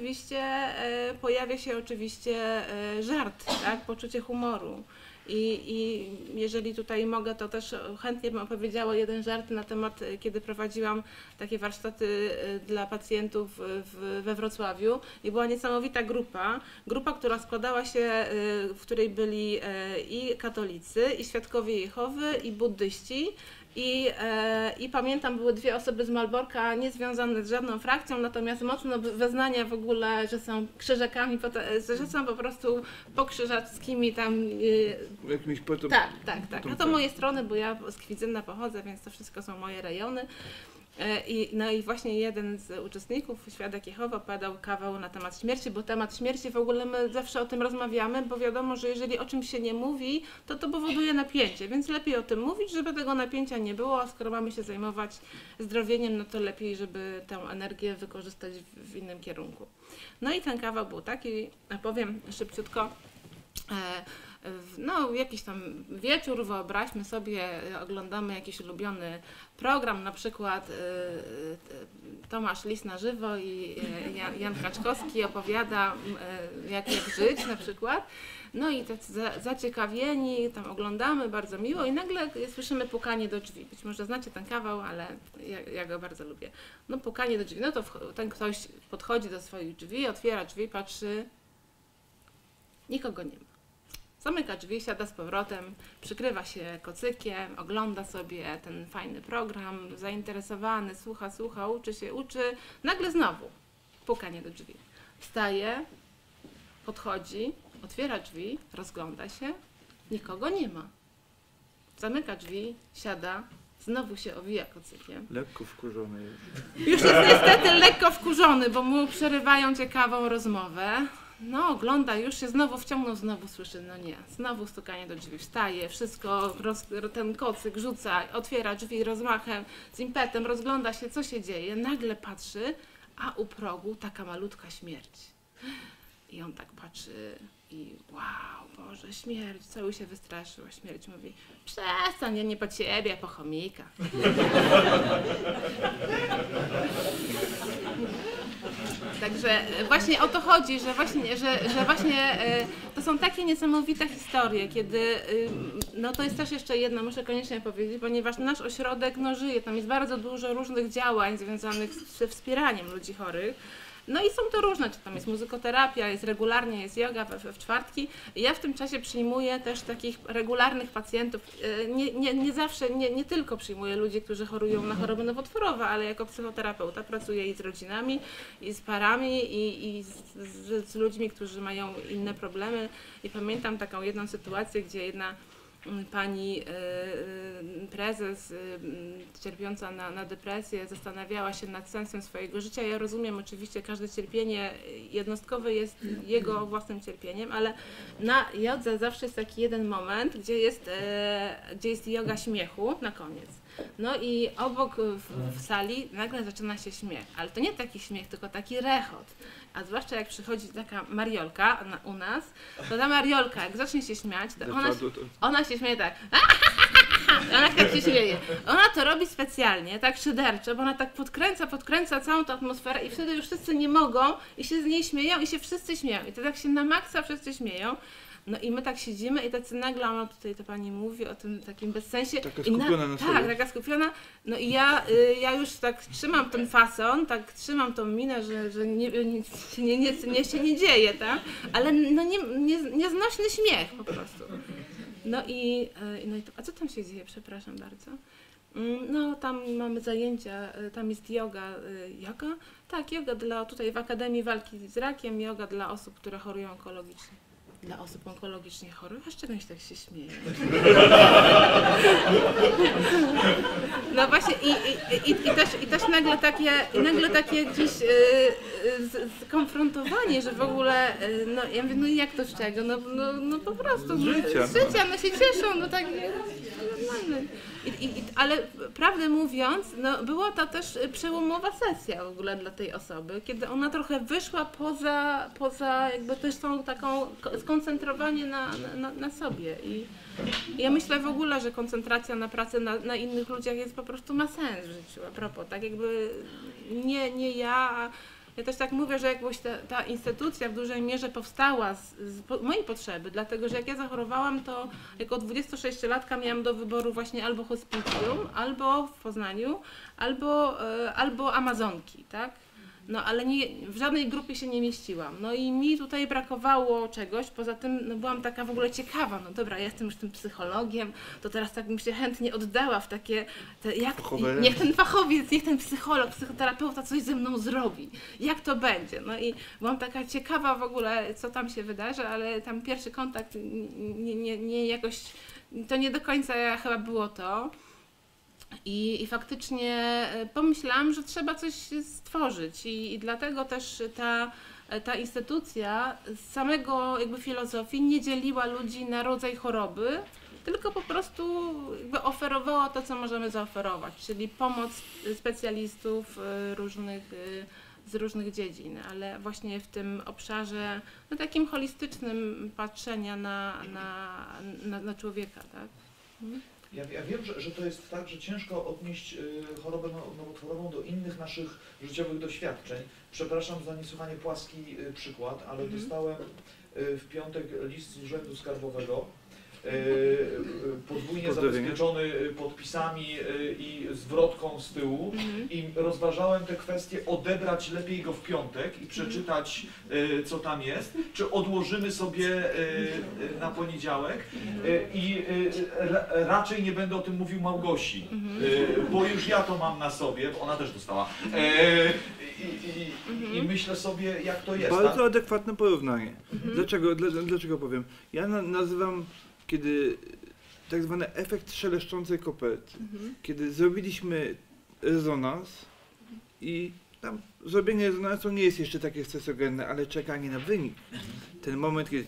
się oczywiście żart, tak? Poczucie humoru. I jeżeli tutaj mogę, to też chętnie bym opowiedziała jeden żart na temat, kiedy prowadziłam takie warsztaty dla pacjentów we Wrocławiu i była niesamowita grupa, która składała się, w której byli i katolicy, i świadkowie Jehowy, i buddyści. I pamiętam, były dwie osoby z Malborka, niezwiązane z żadną frakcją, natomiast mocno wyznania w ogóle, że są krzyżakami, że są po prostu pokrzyżackimi tam... Jakimiś Tak. No to moje strony, bo ja z Kwidzyna pochodzę, więc to wszystko są moje rejony. No i właśnie jeden z uczestników, Świadek Jehowy, opowiadał kawał na temat śmierci, bo temat śmierci w ogóle my zawsze o tym rozmawiamy, bo wiadomo, że jeżeli o czymś się nie mówi, to powoduje napięcie, więc lepiej o tym mówić, żeby tego napięcia nie było, a skoro mamy się zajmować zdrowieniem, no to lepiej, żeby tę energię wykorzystać w innym kierunku. No i ten kawał był taki, powiem szybciutko, no jakiś tam wieczór, wyobraźmy sobie, oglądamy jakiś ulubiony program, na przykład Tomasz Lis na żywo i Jan Kaczkowski opowiada jak żyć na przykład. No i tacy zaciekawieni, tam oglądamy, bardzo miło i nagle słyszymy pukanie do drzwi. Być może znacie ten kawał, ale ja go bardzo lubię. No pukanie do drzwi, no to ten ktoś podchodzi do swoich drzwi, otwiera drzwi, patrzy, nikogo nie ma. Zamyka drzwi, siada z powrotem, przykrywa się kocykiem, ogląda sobie ten fajny program, zainteresowany, słucha, uczy. Nagle znowu pukanie do drzwi. Wstaje, podchodzi, otwiera drzwi, rozgląda się, nikogo nie ma. Zamyka drzwi, siada, znowu się owija kocykiem. Lekko wkurzony jest. Już jest niestety lekko wkurzony, bo mu przerywają ciekawą rozmowę. No, ogląda, już się znowu wciągnął, znowu słyszy, no nie, znowu stukanie do drzwi, wstaje, wszystko, ten kocyk rzuca, otwiera drzwi rozmachem, z impetem, rozgląda się, co się dzieje, nagle patrzy, a u progu taka malutka śmierć. I on tak patrzy i wow, Boże, śmierć, cały się wystraszył, a śmierć mówi, przestań, ja nie po ciebie, po chomika. Także właśnie o to chodzi, że właśnie to są takie niesamowite historie, kiedy, no to jest też jeszcze jedna, muszę koniecznie powiedzieć, ponieważ nasz ośrodek żyje, tam jest bardzo dużo różnych działań związanych ze wspieraniem ludzi chorych. No i są to różne, czy tam jest muzykoterapia, jest regularnie, jest yoga w czwartki. Ja w tym czasie przyjmuję też takich regularnych pacjentów, nie zawsze, nie tylko przyjmuję ludzi, którzy chorują na choroby nowotworowe, ale jako psychoterapeuta pracuję i z rodzinami, i z parami, i z ludźmi, którzy mają inne problemy. I pamiętam taką jedną sytuację, gdzie jedna pani prezes cierpiąca na depresję zastanawiała się nad sensem swojego życia. Ja rozumiem, oczywiście każde cierpienie jednostkowe jest jego własnym cierpieniem, ale na jodze zawsze jest taki jeden moment, gdzie jest joga śmiechu na koniec. No i obok w sali nagle zaczyna się śmiech, ale to nie taki śmiech, tylko taki rechot. A zwłaszcza jak przychodzi taka Mariolka u nas, to ta Mariolka, jak zacznie się śmiać, to ona się śmieje tak. Ona tak się śmieje. Ona to robi specjalnie, tak szyderczo, bo ona tak podkręca całą tę atmosferę i wtedy już wszyscy nie mogą i się z niej śmieją i się wszyscy śmieją. I to tak się na maksa wszyscy śmieją. No i my tak siedzimy i tacy nagle, ona tutaj to pani mówi o tym takim bezsensie. Taka skupiona na sobie. Tak, taka skupiona. No i ja już tak trzymam ten fason, tak trzymam tą minę, że nic się nie dzieje, tak? Ale no nieznośny śmiech po prostu. No i a co tam się dzieje? Przepraszam bardzo. No tam mamy zajęcia, tam jest yoga. Yoga? Tak, yoga tutaj w Akademii Walki z Rakiem, yoga dla osób, które chorują onkologicznie. Dla osób onkologicznie chorych? A z czegoś tak się śmieje? No właśnie i też nagle takie gdzieś skonfrontowanie, że w ogóle, no ja mówię, no jak to z czego? No po prostu z życia, no się cieszą, no tak normalne. Ale prawdę mówiąc, no była to też przełomowa sesja w ogóle dla tej osoby, kiedy ona trochę wyszła poza jakby też tą taką skoncentrowanie na sobie. I ja myślę w ogóle, że koncentracja na pracy na innych ludziach jest po prostu ma sens w życiu, a propos, tak jakby nie ja. Ja też tak mówię, że jakbyś ta instytucja w dużej mierze powstała z mojej potrzeby, dlatego że jak ja zachorowałam, to jako 26-latka miałam do wyboru właśnie albo hospicjum, albo w Poznaniu, albo Amazonki, tak? No ale w żadnej grupie się nie mieściłam. No i mi tutaj brakowało czegoś, poza tym no, byłam taka w ogóle ciekawa, no dobra, ja jestem już tym psychologiem, to teraz tak bym się chętnie oddała w takie, niech ten fachowiec, niech ten psycholog, psychoterapeuta coś ze mną zrobi, jak to będzie. No i byłam taka ciekawa w ogóle, co tam się wydarzy, ale tam pierwszy kontakt nie jakoś, to nie do końca chyba było to. I faktycznie pomyślałam, że trzeba coś stworzyć i dlatego też ta instytucja z samego jakby filozofii nie dzieliła ludzi na rodzaj choroby, tylko po prostu jakby oferowała to, co możemy zaoferować, czyli pomoc specjalistów z różnych dziedzin, ale właśnie w tym obszarze no, takim holistycznym patrzenia na człowieka, tak? Ja wiem, że to jest tak, że ciężko odnieść chorobę nowotworową do innych naszych życiowych doświadczeń. Przepraszam za niesłychanie płaski przykład, ale dostałem w piątek list z Urzędu Skarbowego, podwójnie zabezpieczony podpisami i zwrotką z tyłu i rozważałem tę kwestię, odebrać lepiej go w piątek i przeczytać, co tam jest, czy odłożymy sobie na poniedziałek i raczej nie będę o tym mówił Małgosi, bo już ja to mam na sobie, bo ona też dostała. I myślę sobie, jak to jest. Bardzo tak? adekwatne porównanie. Dlaczego powiem? Ja nazywam kiedy tak zwany efekt szeleszczącej koperty. Kiedy zrobiliśmy rezonans i tam zrobienie rezonansu nie jest jeszcze takie stresogenne, ale czekanie na wynik. Ten moment, kiedy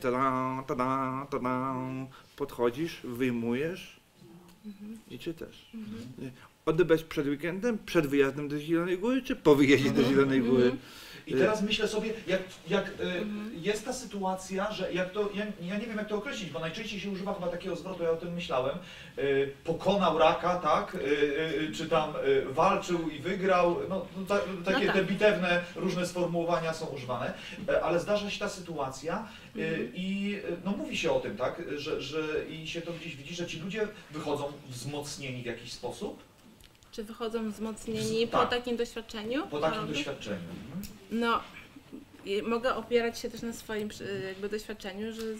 podchodzisz, wyjmujesz i czytasz. Odebrać przed weekendem, przed wyjazdem do Zielonej Góry, czy po wyjeździe do Zielonej Góry? I teraz myślę sobie, jak jest ta sytuacja, że jak to, ja nie wiem jak to określić, bo najczęściej się używa chyba takiego zwrotu, ja o tym myślałem, pokonał raka, tak, czy tam walczył i wygrał, takie te bitewne różne sformułowania są używane, ale zdarza się ta sytuacja i no mówi się o tym, tak, że i się to gdzieś widzi, że ci ludzie wychodzą wzmocnieni w jakiś sposób. Czy wychodzą wzmocnieni po Tak. takim doświadczeniu? Po takim doświadczeniu. No, mogę opierać się też na swoim jakby doświadczeniu, że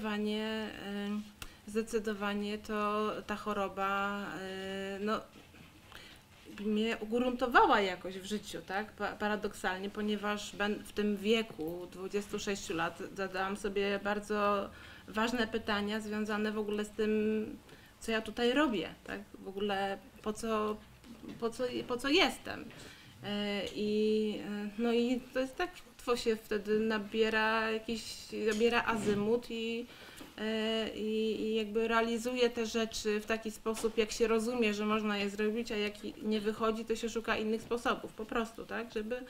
zdecydowanie to ta choroba no, mnie ugruntowała jakoś w życiu, tak? Paradoksalnie, ponieważ w tym wieku 26 lat zadałam sobie bardzo ważne pytania związane w ogóle z tym, co ja tutaj robię, tak? W ogóle po co jestem. No i to jest tak, łatwo się wtedy nabiera azymut i jakby realizuje te rzeczy w taki sposób, jak się rozumie, że można je zrobić, a jak nie wychodzi, to się szuka innych sposobów po prostu, tak,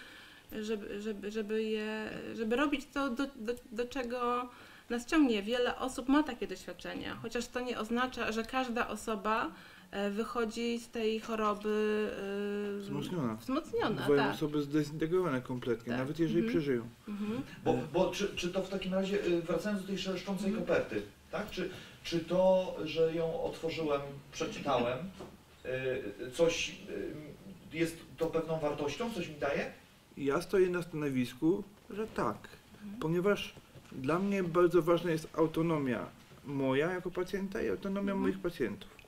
żeby robić to, do czego nas ciągnie. Wiele osób ma takie doświadczenia, chociaż to nie oznacza, że każda osoba wychodzi z tej choroby wzmocniona. Bywają Tak. osoby zdezintegrowane kompletnie, Tak. nawet jeżeli przeżyją. Bo czy to w takim razie, wracając do tej szeleszczącej koperty, tak? Czy to, że ją otworzyłem, przeczytałem, coś jest to pewną wartością, coś mi daje? Ja stoję na stanowisku, że tak, ponieważ dla mnie bardzo ważna jest autonomia moja jako pacjenta i autonomia moich pacjentów.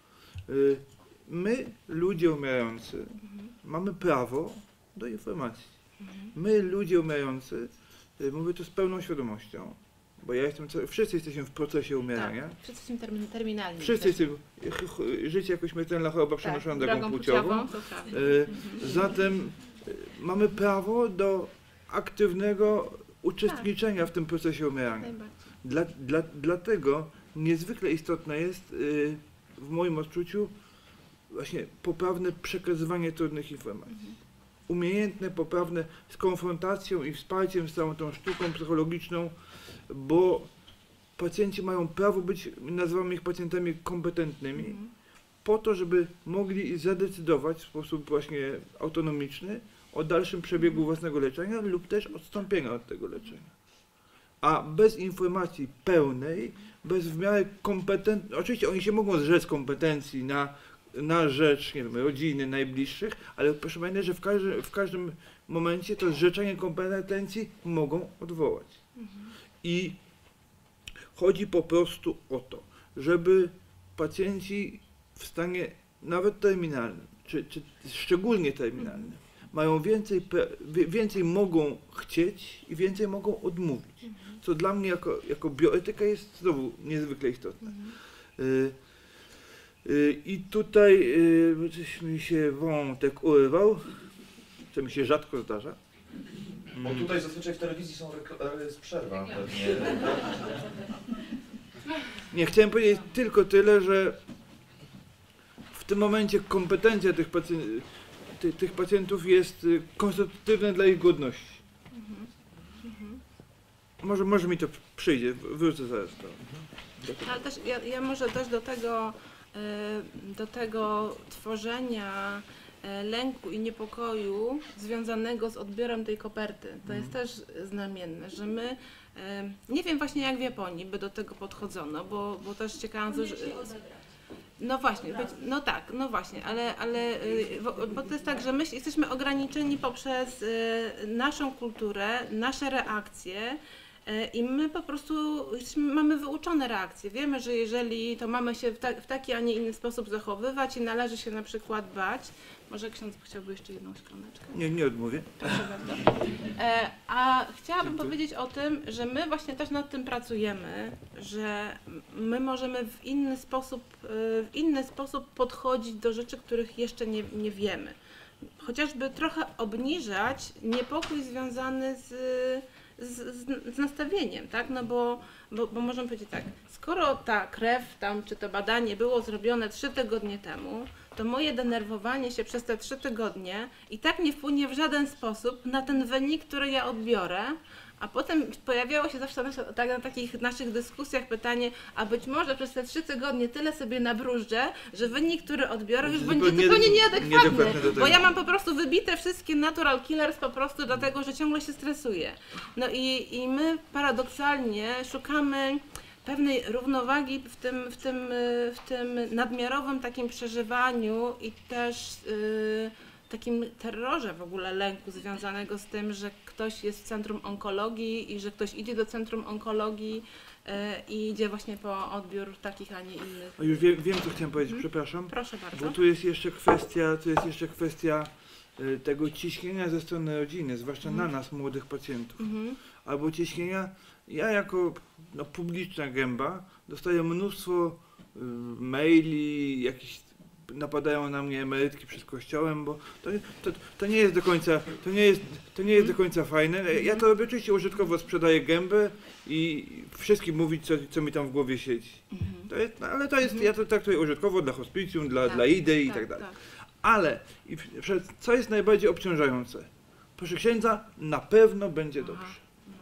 My, ludzie umierający, mamy prawo do informacji. My, ludzie umierający, mówię to z pełną świadomością, bo wszyscy jesteśmy w procesie umierania. Tak, wszyscy jesteśmy terminalni. Wszyscy jesteśmy, życie jako śmiertelna choroba przenoszona drogą płciową. To prawda. Zatem mamy prawo do aktywnego uczestniczenia w tym procesie umierania. Dlatego niezwykle istotne jest w moim odczuciu właśnie poprawne przekazywanie trudnych informacji. Umiejętne, poprawne, z konfrontacją i wsparciem z całą tą sztuką psychologiczną, bo pacjenci mają prawo być, nazywamy ich pacjentami kompetentnymi, po to, żeby mogli zadecydować w sposób właśnie autonomiczny o dalszym przebiegu własnego leczenia lub też odstąpienia od tego leczenia. A bez informacji pełnej, bez w miarę kompetentnej, oczywiście oni się mogą zrzec kompetencji na rzecz, nie wiem, rodziny, najbliższych, ale proszę pamiętać, że w każdym momencie to zrzeczenie kompetencji mogą odwołać. I chodzi po prostu o to, żeby pacjenci w stanie nawet terminalnym, czy szczególnie terminalnym, mają więcej mogą chcieć i więcej mogą odmówić. Co dla mnie jako bioetyka jest znowu niezwykle istotne. I tutaj coś mi się wątek urwał, co mi się rzadko zdarza. Bo tutaj zazwyczaj w telewizji jest przerwa pewnie. Nie, chciałem powiedzieć tylko tyle, że w tym momencie kompetencja tych pacjentów jest konstytutywna dla ich godności. Może mi to przyjdzie, wrócę zaraz to. Ale też ja może też do tego tworzenia lęku i niepokoju związanego z odbiorem tej koperty. To jest też znamienne, że my, nie wiem właśnie jak w Japonii by do tego podchodzono, bo też ciekawe, że... No właśnie, no właśnie, bo to jest tak, że my jesteśmy ograniczeni poprzez naszą kulturę, nasze reakcje i my po prostu mamy wyuczone reakcje. Wiemy, że jeżeli to mamy się w taki, a nie inny sposób zachowywać i należy się na przykład bać. Może ksiądz chciałby jeszcze jedną szklaneczkę? Nie odmówię. Proszę bardzo. A chciałabym powiedzieć o tym, że my właśnie też nad tym pracujemy, że my możemy w inny sposób podchodzić do rzeczy, których jeszcze nie wiemy. Chociażby trochę obniżać niepokój związany z nastawieniem, tak? No bo możemy powiedzieć tak, skoro ta krew tam, czy to badanie było zrobione 3 tygodnie temu, to moje denerwowanie się przez te 3 tygodnie i tak nie wpłynie w żaden sposób na ten wynik, który ja odbiorę, a potem pojawiało się zawsze na takich naszych dyskusjach pytanie, a być może przez te 3 tygodnie tyle sobie nabrużdżę, że wynik, który odbiorę, już będzie zupełnie nieadekwatny, bo ja mam po prostu wybite wszystkie natural killers po prostu dlatego, że ciągle się stresuję. No i my paradoksalnie szukamy pewnej równowagi w tym nadmiarowym takim przeżywaniu i też takim terrorze w ogóle lęku związanego z tym, że ktoś jest w centrum onkologii i że ktoś idzie do centrum onkologii i idzie właśnie po odbiór takich, a nie innych. O, już wiem co chciałem powiedzieć, przepraszam. Proszę bardzo. Bo tu jest jeszcze kwestia tego ciśnienia ze strony rodziny, zwłaszcza na nas, młodych pacjentów. Albo ciśnienia, ja jako publiczna gęba dostaję mnóstwo maili, jakieś napadają na mnie emerytki przed kościołem, bo to nie jest do końca fajne. Ja to robię oczywiście użytkowo, sprzedaję gębę i wszystkim mówić, co mi tam w głowie siedzi. Ja to traktuję użytkowo dla hospicjum, dla idei i tak dalej. Ale co jest najbardziej obciążające? Proszę księdza, na pewno będzie dobrze.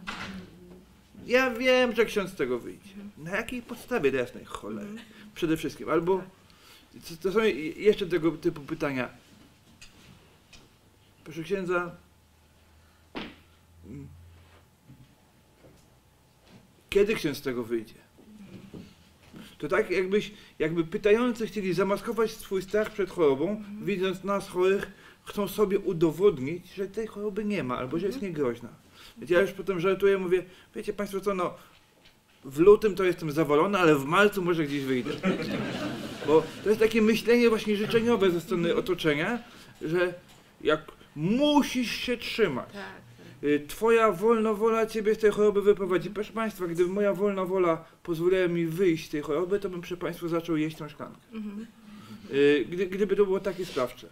Ja wiem, że ksiądz z tego wyjdzie. Na jakiej podstawie, do jasnej cholery? Przede wszystkim. Albo to są jeszcze tego typu pytania. Proszę księdza, kiedy ksiądz z tego wyjdzie? To tak jakby pytający chcieli zamaskować swój strach przed chorobą, widząc nas chorych, chcą sobie udowodnić, że tej choroby nie ma, albo że jest niegroźna. Wiecie, ja już potem żartuję, mówię, wiecie państwo co, w lutym to jestem zawalony, ale w marcu może gdzieś wyjdę. Bo to jest takie myślenie właśnie życzeniowe ze strony otoczenia, że jak musisz się trzymać, twoja wolna wola ciebie z tej choroby wyprowadzi. Proszę państwa, gdyby moja wolna wola pozwoliła mi wyjść z tej choroby, to bym przy państwu zaczął jeść tą szklankę. Gdyby to było takie sprawcze.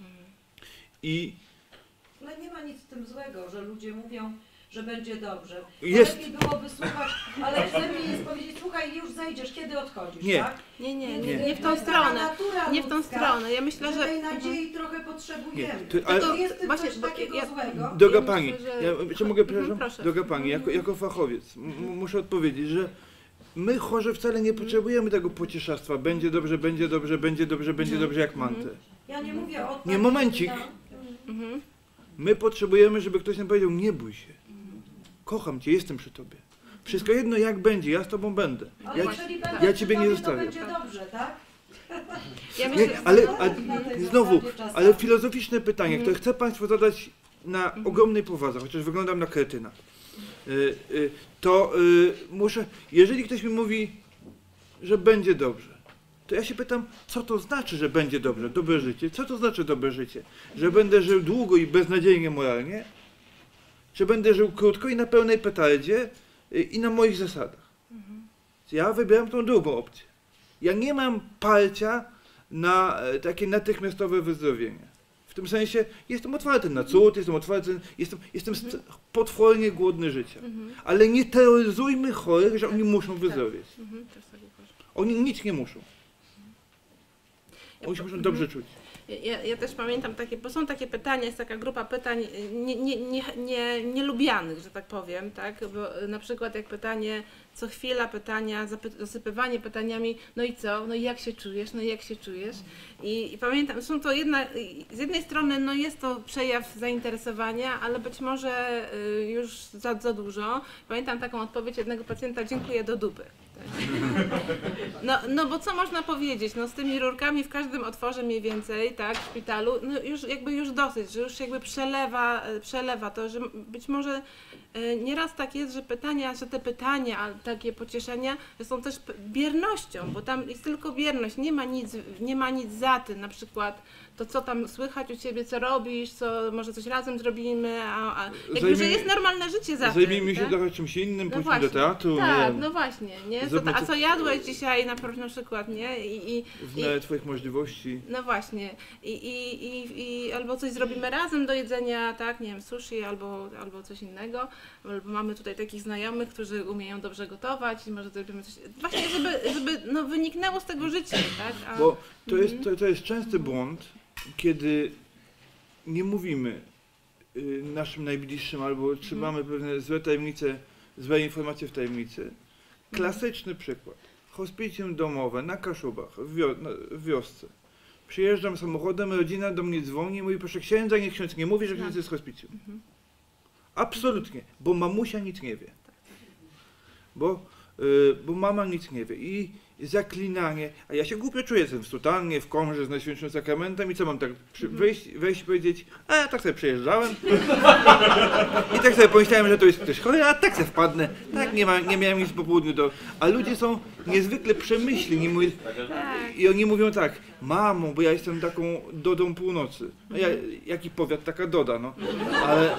Ale nie ma nic w tym złego, że ludzie mówią, że będzie dobrze. Jest. Lepiej byłoby słuchać, ale lepiej jest powiedzieć, słuchaj, już zejdziesz, kiedy odchodzisz, Nie. tak? Nie w tą stronę. Nie w tą stronę. Ja myślę, że tej nadziei trochę potrzebujemy. Ale To jest tym właśnie, coś bo takiego ja- złego. droga Ja pani, myślę, że- czy mogę, przepraszam? Proszę. Droga pani, jako fachowiec muszę odpowiedzieć, że my chorzy wcale nie potrzebujemy tego pocieszastwa. Będzie dobrze, będzie dobrze, będzie dobrze, będzie dobrze jak mantrę. Ja nie mówię o Nie, momencik. My potrzebujemy, żeby ktoś nam powiedział, nie bój się. Kocham cię, jestem przy tobie. Wszystko jedno jak będzie, ja z tobą będę. Ale jeżeli Ja będzie ciebie nie przy tobie, zostawię. To będzie dobrze, tak? ja Nie, myślę, znowu, ale filozoficzne pytanie, które chcę państwu zadać na ogromnej powadze, chociaż wyglądam na kretyna. Muszę, jeżeli ktoś mi mówi, że będzie dobrze, to ja się pytam, co to znaczy, że będzie dobrze, dobre życie? Co to znaczy dobre życie? Że będę żył długo i beznadziejnie moralnie? Czy będę żył krótko i na pełnej petardzie i na moich zasadach? Ja wybieram tą drugą opcję. Ja nie mam parcia na takie natychmiastowe wyzdrowienie. W tym sensie jestem otwarty na cud, jestem otwarty, jestem potwornie głodny życia. Ale nie terroryzujmy chorych, że oni muszą wyzdrowieć. Też tak uważam. Oni nic nie muszą. Oni się muszą dobrze czuć. Ja też pamiętam takie, bo są takie pytania, jest taka grupa pytań nielubianych, że tak powiem, tak? Bo na przykład jak pytanie, co chwila pytania, zasypywanie pytaniami, no i co, no i jak się czujesz, no i jak się czujesz. I pamiętam, są to z jednej strony no jest to przejaw zainteresowania, ale być może już za dużo. Pamiętam taką odpowiedź jednego pacjenta, dziękuję do dupy. No bo co można powiedzieć, no z tymi rurkami w każdym otworze mniej więcej, tak, w szpitalu, no już dosyć, że już jakby przelewa to, że być może nieraz tak jest, że te pytania, takie pocieszenia są też biernością, bo tam jest tylko bierność, nie ma nic za tym, na przykład to co tam słychać u Ciebie, co robisz, co może coś razem zrobimy, jakby, że jest normalne życie za tym. Zajmijmy się tak? trochę czymś innym, No pójdźmy właśnie, do teatru. tak, nie, no właśnie, nie? Zróbmy A co jadłeś dzisiaj na przykład, nie? w miarę Twoich możliwości. No właśnie. Albo coś zrobimy razem do jedzenia, tak? Nie wiem, sushi albo coś innego. Albo mamy tutaj takich znajomych, którzy umieją dobrze gotować i może zrobimy coś. Właśnie, żeby no, wyniknęło z tego życie, tak? Bo to jest częsty błąd, kiedy nie mówimy naszym najbliższym albo trzymamy pewne złe tajemnice, złe informacje w tajemnicy. Klasyczny przykład. Hospicjum domowe na Kaszubach, w wiosce. Przyjeżdżam samochodem, rodzina do mnie dzwoni i mówi, proszę księdza, niech ksiądz nie mówi, że ksiądz jest hospicjum. Absolutnie, bo mamusia nic nie wie. Bo mama nic nie wie. I zaklinanie, a ja się głupio czuję, jestem w sutannie, w komrze z Najświętszym Sakramentem i co mam tak wejść i powiedzieć, a ja tak sobie przyjeżdżałem i tak sobie pomyślałem, że to jest ktoś chory, a tak sobie wpadnę, tak nie miałem nic po południu a ludzie są niezwykle przemyślni i oni mówią tak, mamo, bo ja jestem taką Dodą północy, no jaki powiat, taka Doda, no, ale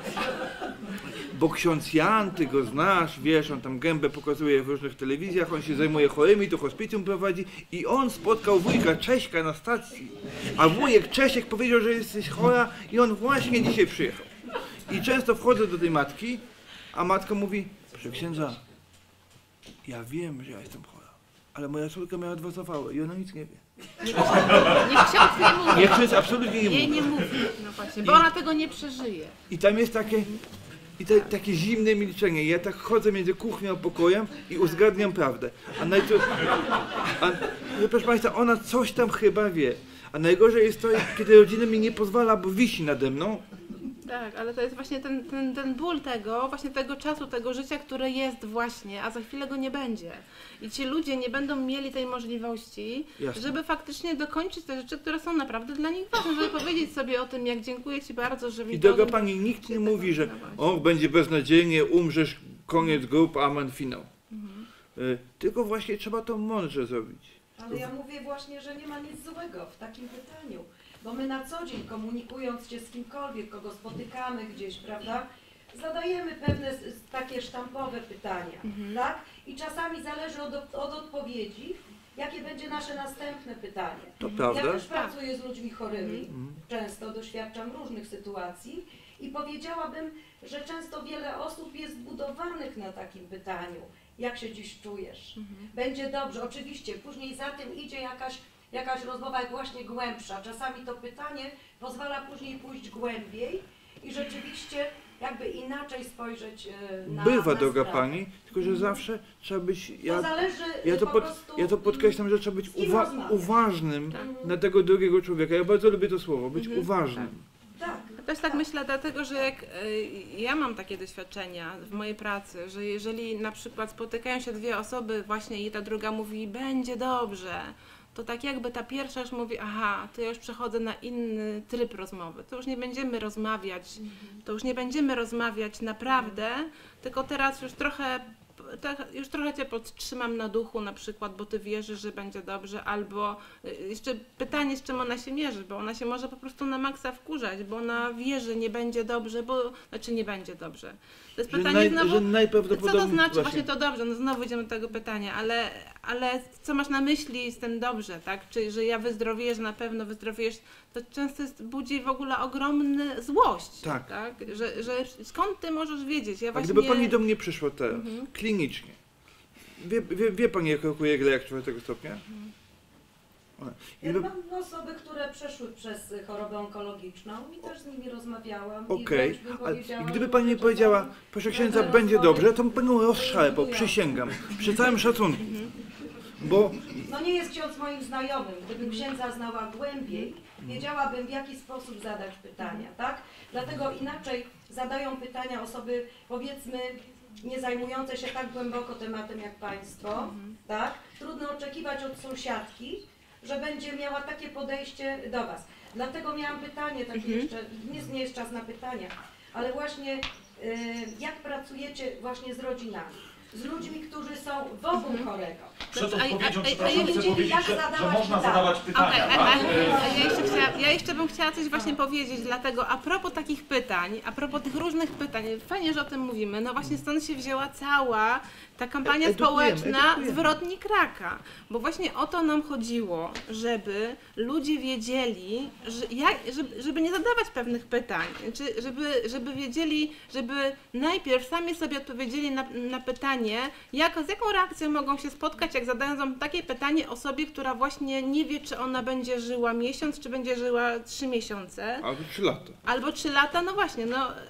bo ksiądz Jan, ty go znasz, wiesz, on tam gębę pokazuje w różnych telewizjach, on się zajmuje chorymi, tu hospicjum prowadzi i on spotkał wujka Cześka na stacji, a wujek Czesiek powiedział, że jesteś chora i on właśnie dzisiaj przyjechał. I często wchodzę do tej matki, a matka mówi, proszę księdza, ja wiem, że ja jestem chora, ale moja córka miała 2 zawały i ona nic nie wie. Niech ksiądz nie mówi. Niech ksiądz absolutnie nie mówi. Jej nie mówi, no właśnie, bo ona tego nie przeżyje. I tam jest takie zimne milczenie. Ja tak chodzę między kuchnią a pokojem i uzgadniam prawdę. Proszę Państwa, ona coś tam chyba wie. A najgorzej jest to, kiedy rodzina mi nie pozwala, bo wisi nade mną. Tak, ale to jest właśnie ten ból właśnie tego czasu, tego życia, które jest właśnie, a za chwilę go nie będzie. I ci ludzie nie będą mieli tej możliwości, Jasne. żeby faktycznie dokończyć te rzeczy, które są naprawdę dla nich ważne, żeby powiedzieć sobie o tym, jak dziękuję Ci bardzo, że mi I droga Pani, nikt nie mówi, że będzie beznadziejnie, umrzesz, koniec grup, amen, finał. Tylko właśnie trzeba to mądrze zrobić. Ale ja mówię właśnie, że nie ma nic złego w takim pytaniu. Bo my na co dzień komunikując się z kimkolwiek, kogo spotykamy gdzieś, prawda, zadajemy pewne takie sztampowe pytania, tak? I czasami zależy od odpowiedzi, jakie będzie nasze następne pytanie. To prawda. Ja też pracuję z ludźmi chorymi, często doświadczam różnych sytuacji i powiedziałabym, że często wiele osób jest zbudowanych na takim pytaniu, jak się dziś czujesz. Będzie dobrze, oczywiście, później za tym idzie jakaś rozmowa właśnie głębsza. Czasami to pytanie pozwala później pójść głębiej i rzeczywiście jakby inaczej spojrzeć na Bywa, droga sprawę. Pani, tylko że zawsze trzeba być, To zależy ja to podkreślam, że trzeba być z kim rozmawiać. uważnym na tego drugiego człowieka. Ja bardzo lubię to słowo, być uważnym. Tak. Też tak myślę, dlatego że jak ja mam takie doświadczenia w mojej pracy, że jeżeli na przykład spotykają się 2 osoby właśnie i ta druga mówi będzie dobrze, to tak jakby ta pierwsza już mówi, aha, to ja już przechodzę na inny tryb rozmowy, to już nie będziemy rozmawiać, naprawdę, tylko teraz już trochę Cię podtrzymam na duchu na przykład, bo Ty wierzysz, że będzie dobrze, albo jeszcze pytanie, z czym ona się mierzy, bo ona się może po prostu na maksa wkurzać, bo ona wie, że nie będzie dobrze, nie będzie dobrze. To jest pytanie znowu, że najprawdopodobniej co to znaczy właśnie to dobrze, no znowu idziemy do tego pytania, ale co masz na myśli, jestem dobrze, tak? Czy że ja wyzdrowieję, że na pewno wyzdrowiejesz, to często budzi w ogóle ogromną złość, Tak. Że skąd ty możesz wiedzieć? Ja A właśnie gdyby pani do mnie przyszła teraz, klinicznie, wie pani, jak rokuje lek 4 stopnia? Ja mam osoby, które przeszły przez chorobę onkologiczną i też z nimi rozmawiałam. Okej, I wręcz bym powiedziała, gdyby pani mi że powiedziała, czasami proszę księdza, pewne będzie rozmowy dobrze, to bym panią rozszarpał, budujące. przysięgam, przy całym szacunku. Bo No nie jest ksiądz moim znajomym. Gdybym księdza znała głębiej, wiedziałabym, w jaki sposób zadać pytania, tak? Dlatego inaczej zadają pytania osoby, powiedzmy, nie zajmujące się tak głęboko tematem jak państwo, tak? Trudno oczekiwać od sąsiadki, że będzie miała takie podejście do was. Dlatego miałam pytanie takie jeszcze, nie jest czas na pytania, ale właśnie jak pracujecie właśnie z rodzinami? Z ludźmi, którzy są wokół chorego. Przed a- odpowiedzią, a- przepraszam, a- chcę a- powiedzieć, jak że zadawać można pytania. zadawać pytania, tak? Ja jeszcze bym chciała coś właśnie powiedzieć, dlatego a propos takich pytań, a propos tych różnych pytań, fajnie, że o tym mówimy, no właśnie stąd się wzięła cała ta kampania społeczna Zwrotnik Raka, bo właśnie o to nam chodziło, żeby ludzie wiedzieli, żeby nie zadawać pewnych pytań, czy żeby wiedzieli, żeby najpierw sami sobie odpowiedzieli na pytanie, z jaką reakcją mogą się spotkać, jak zadają wam takie pytanie osobie, która właśnie nie wie, czy ona będzie żyła miesiąc, czy będzie żyła 3 miesiące. albo 3 lata. Albo 3 lata, no właśnie,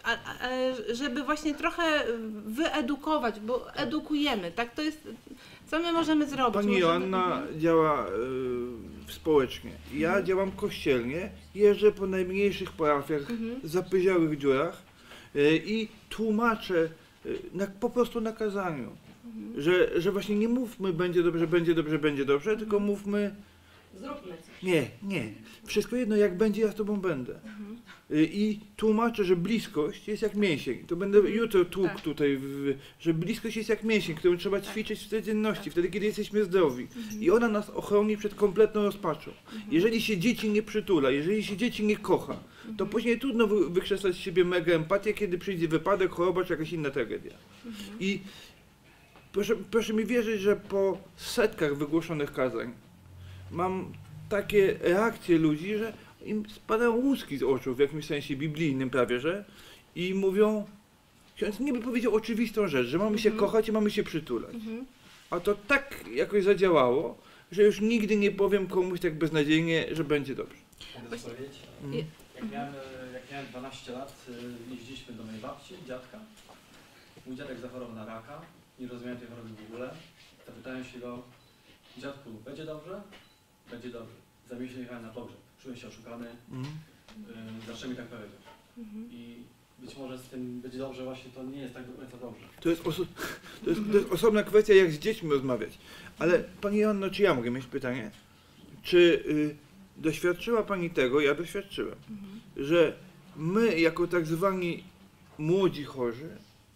żeby właśnie trochę wyedukować, bo edukujemy, tak? To jest, co my możemy zrobić? Pani Joanna działa społecznie. Ja działam kościelnie, jeżdżę po najmniejszych parafiach, zapyziałych dziurach i tłumaczę po prostu na kazaniu, że właśnie nie mówmy będzie dobrze, będzie dobrze, będzie dobrze, tylko mówmy Zróbmy coś. nie. Wszystko jedno, jak będzie, ja z tobą będę. I tłumaczę, że bliskość jest jak mięsień. To będę jutro tłukł Tak. tutaj, że bliskość jest jak mięsień, którą trzeba ćwiczyć w codzienności, wtedy, kiedy jesteśmy zdrowi. I ona nas ochroni przed kompletną rozpaczą. Jeżeli się dzieci nie przytula, jeżeli się dzieci nie kocha, to później trudno wykrzesać z siebie mega empatię, kiedy przyjdzie wypadek, choroba czy jakaś inna tragedia. I proszę mi wierzyć, że po setkach wygłoszonych kazań mam takie reakcje ludzi, że im spadają łuski z oczu w jakimś sensie biblijnym prawie, że i mówią, ksiądz niby powiedział oczywistą rzecz, że mamy się kochać i mamy się przytulać. A to tak jakoś zadziałało, że już nigdy nie powiem komuś tak beznadziejnie, że będzie dobrze. Mogę coś powiedzieć? Jak miałem 12 lat, jeździliśmy do mojej babci, dziadka. Mój dziadek zachorował na raka, nie rozumiałem tej choroby w ogóle. Zapytałem się go, dziadku, będzie dobrze? Będzie dobrze. Za miesiąc jechałem na pogrzeb. Czułem się oszukany. Dlaczego mi tak powiedział? I być może z tym będzie dobrze właśnie to nie jest tak do końca dobrze. To jest osobna kwestia, jak z dziećmi rozmawiać. Ale Pani Joanno, czy ja mogę mieć pytanie? Czy doświadczyła Pani tego, ja doświadczyłem, że my jako tak zwani młodzi chorzy,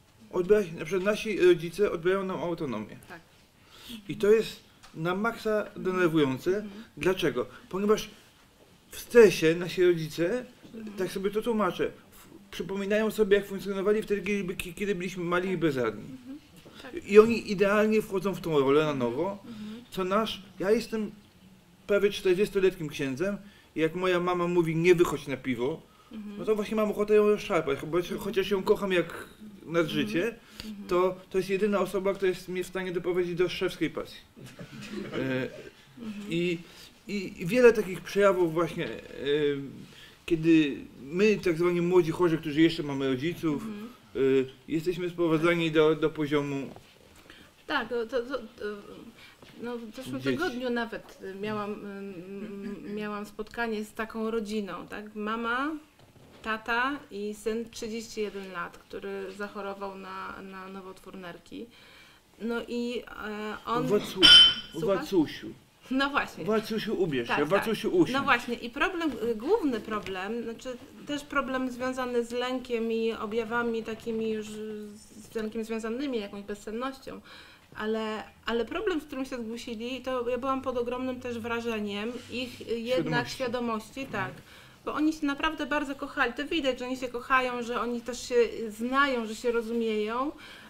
na przykład nasi rodzice odbierają nam autonomię. Tak. I to jest na maksa denerwujące. Dlaczego? Ponieważ w stresie nasi rodzice, tak sobie to tłumaczę, przypominają sobie, jak funkcjonowali wtedy, kiedy byliśmy mali i bezradni. I oni idealnie wchodzą w tą rolę na nowo, co ja jestem prawie 40-letnim księdzem i jak moja mama mówi, nie wychodź na piwo, no to właśnie mam ochotę ją rozszarpać, chociaż ją kocham jak nad życie, to jest jedyna osoba, która jest mnie w stanie doprowadzić do szewskiej pasji. I wiele takich przejawów właśnie, kiedy my, tak zwani młodzi chorzy, którzy jeszcze mamy rodziców, jesteśmy sprowadzani do poziomu. Tak, no w zeszłym Dzieci. tygodniu nawet miałam spotkanie z taką rodziną, tak? Mama, tata i syn 31 lat, który zachorował na nowotwór nerki. No i on... Wacusiu. No właśnie. Wacusiu, ubierz się, Tak, Wacusiu, tak. usiądź. No właśnie i główny problem, znaczy też problem związany z lękiem i objawami takimi już z lękiem związanymi, jakąś bezsennością, ale problem, z którym się zgłosili, to ja byłam pod ogromnym też wrażeniem ich jednak świadomości, tak. Bo oni się naprawdę bardzo kochali, to widać, że oni się kochają, że oni też się znają, że się rozumieją,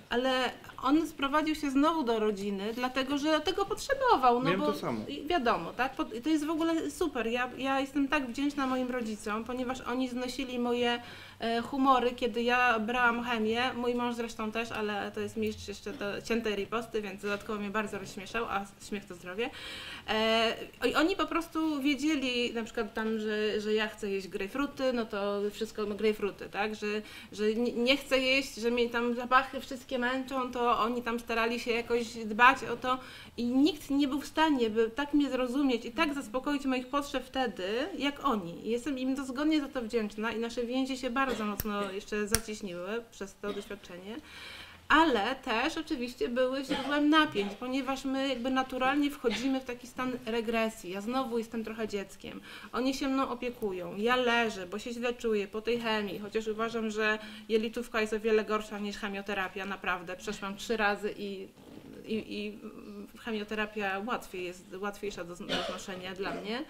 ale on sprowadził się znowu do rodziny, dlatego że tego potrzebował. No Miałem bo to samo. wiadomo, tak? To jest w ogóle super. Ja jestem tak wdzięczna moim rodzicom, ponieważ oni znosili moje humory, kiedy ja brałam chemię. Mój mąż zresztą też, ale to jest mistrz jeszcze do ciętej riposty, więc dodatkowo mnie bardzo rozśmieszał, a śmiech to zdrowie. I oni po prostu wiedzieli na przykład tam, że ja chcę jeść grejpfruty, no to wszystko grejpfruty, tak? Że nie chcę jeść, że mnie tam zapachy wszystkie męczą, to oni tam starali się jakoś dbać o to i nikt nie był w stanie, by tak mnie zrozumieć i tak zaspokoić moich potrzeb wtedy, jak oni. I jestem im dozgodnie za to wdzięczna i nasze więzi się bardzo mocno jeszcze zacieśniły przez to doświadczenie. Ale też oczywiście były źródłem napięć, ponieważ my jakby naturalnie wchodzimy w taki stan regresji. Ja znowu jestem trochę dzieckiem. Oni się mną opiekują. Ja leżę, bo się źle czuję po tej chemii, chociaż uważam, że jelitówka jest o wiele gorsza niż chemioterapia, naprawdę. Przeszłam 3 razy i chemioterapia łatwiejsza do znoszenia dla mnie.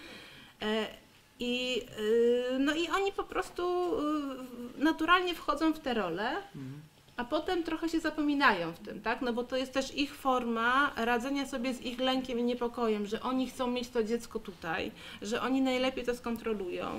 No i oni po prostu naturalnie wchodzą w te role. A potem trochę się zapominają w tym, tak? No bo to jest też ich forma radzenia sobie z ich lękiem i niepokojem, że oni chcą mieć to dziecko tutaj, że oni najlepiej to skontrolują.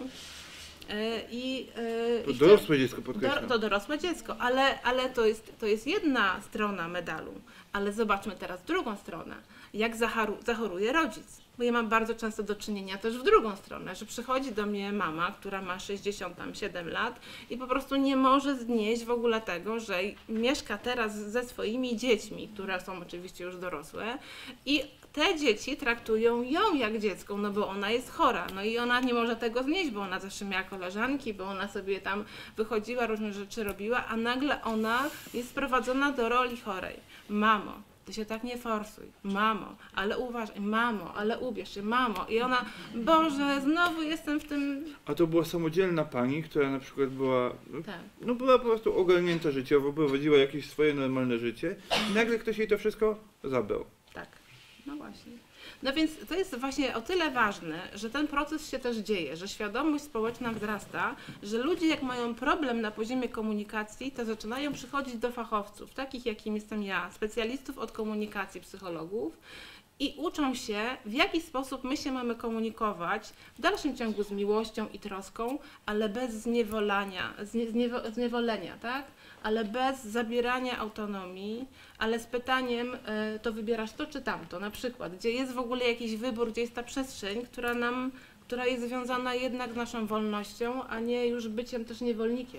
To dorosłe dziecko, podkreślam. To dorosłe dziecko, ale to jest jedna strona medalu. Ale zobaczmy teraz drugą stronę. Jak zachoruje rodzic. Bo ja mam bardzo często do czynienia też w drugą stronę, że przychodzi do mnie mama, która ma 67 lat i po prostu nie może znieść w ogóle tego, że mieszka teraz ze swoimi dziećmi, które są oczywiście już dorosłe i te dzieci traktują ją jak dziecko, no bo ona jest chora, no i ona nie może tego znieść, bo ona zawsze miała koleżanki, bo ona sobie tam wychodziła, różne rzeczy robiła, a nagle ona jest sprowadzona do roli chorej. Mamo, ty się tak nie forsuj, mamo, ale uważaj, mamo, ale ubierz się, mamo. I ona, Boże, znowu jestem w tym... A to była samodzielna pani, która na przykład była, Tak. no była po prostu ogarnięta życiowo, prowadziła jakieś swoje normalne życie i nagle ktoś jej to wszystko zabrał. Tak, no właśnie. No więc to jest właśnie o tyle ważne, że ten proces się też dzieje, że świadomość społeczna wzrasta, że ludzie jak mają problem na poziomie komunikacji, to zaczynają przychodzić do fachowców, takich jakim jestem ja, specjalistów od komunikacji, psychologów i uczą się, w jaki sposób my się mamy komunikować, w dalszym ciągu z miłością i troską, ale bez zniewolenia, tak? Ale bez zabierania autonomii, ale z pytaniem, to wybierasz to czy tamto, na przykład, gdzie jest w ogóle jakiś wybór, gdzie jest ta przestrzeń, która jest związana jednak z naszą wolnością, a nie już byciem też niewolnikiem.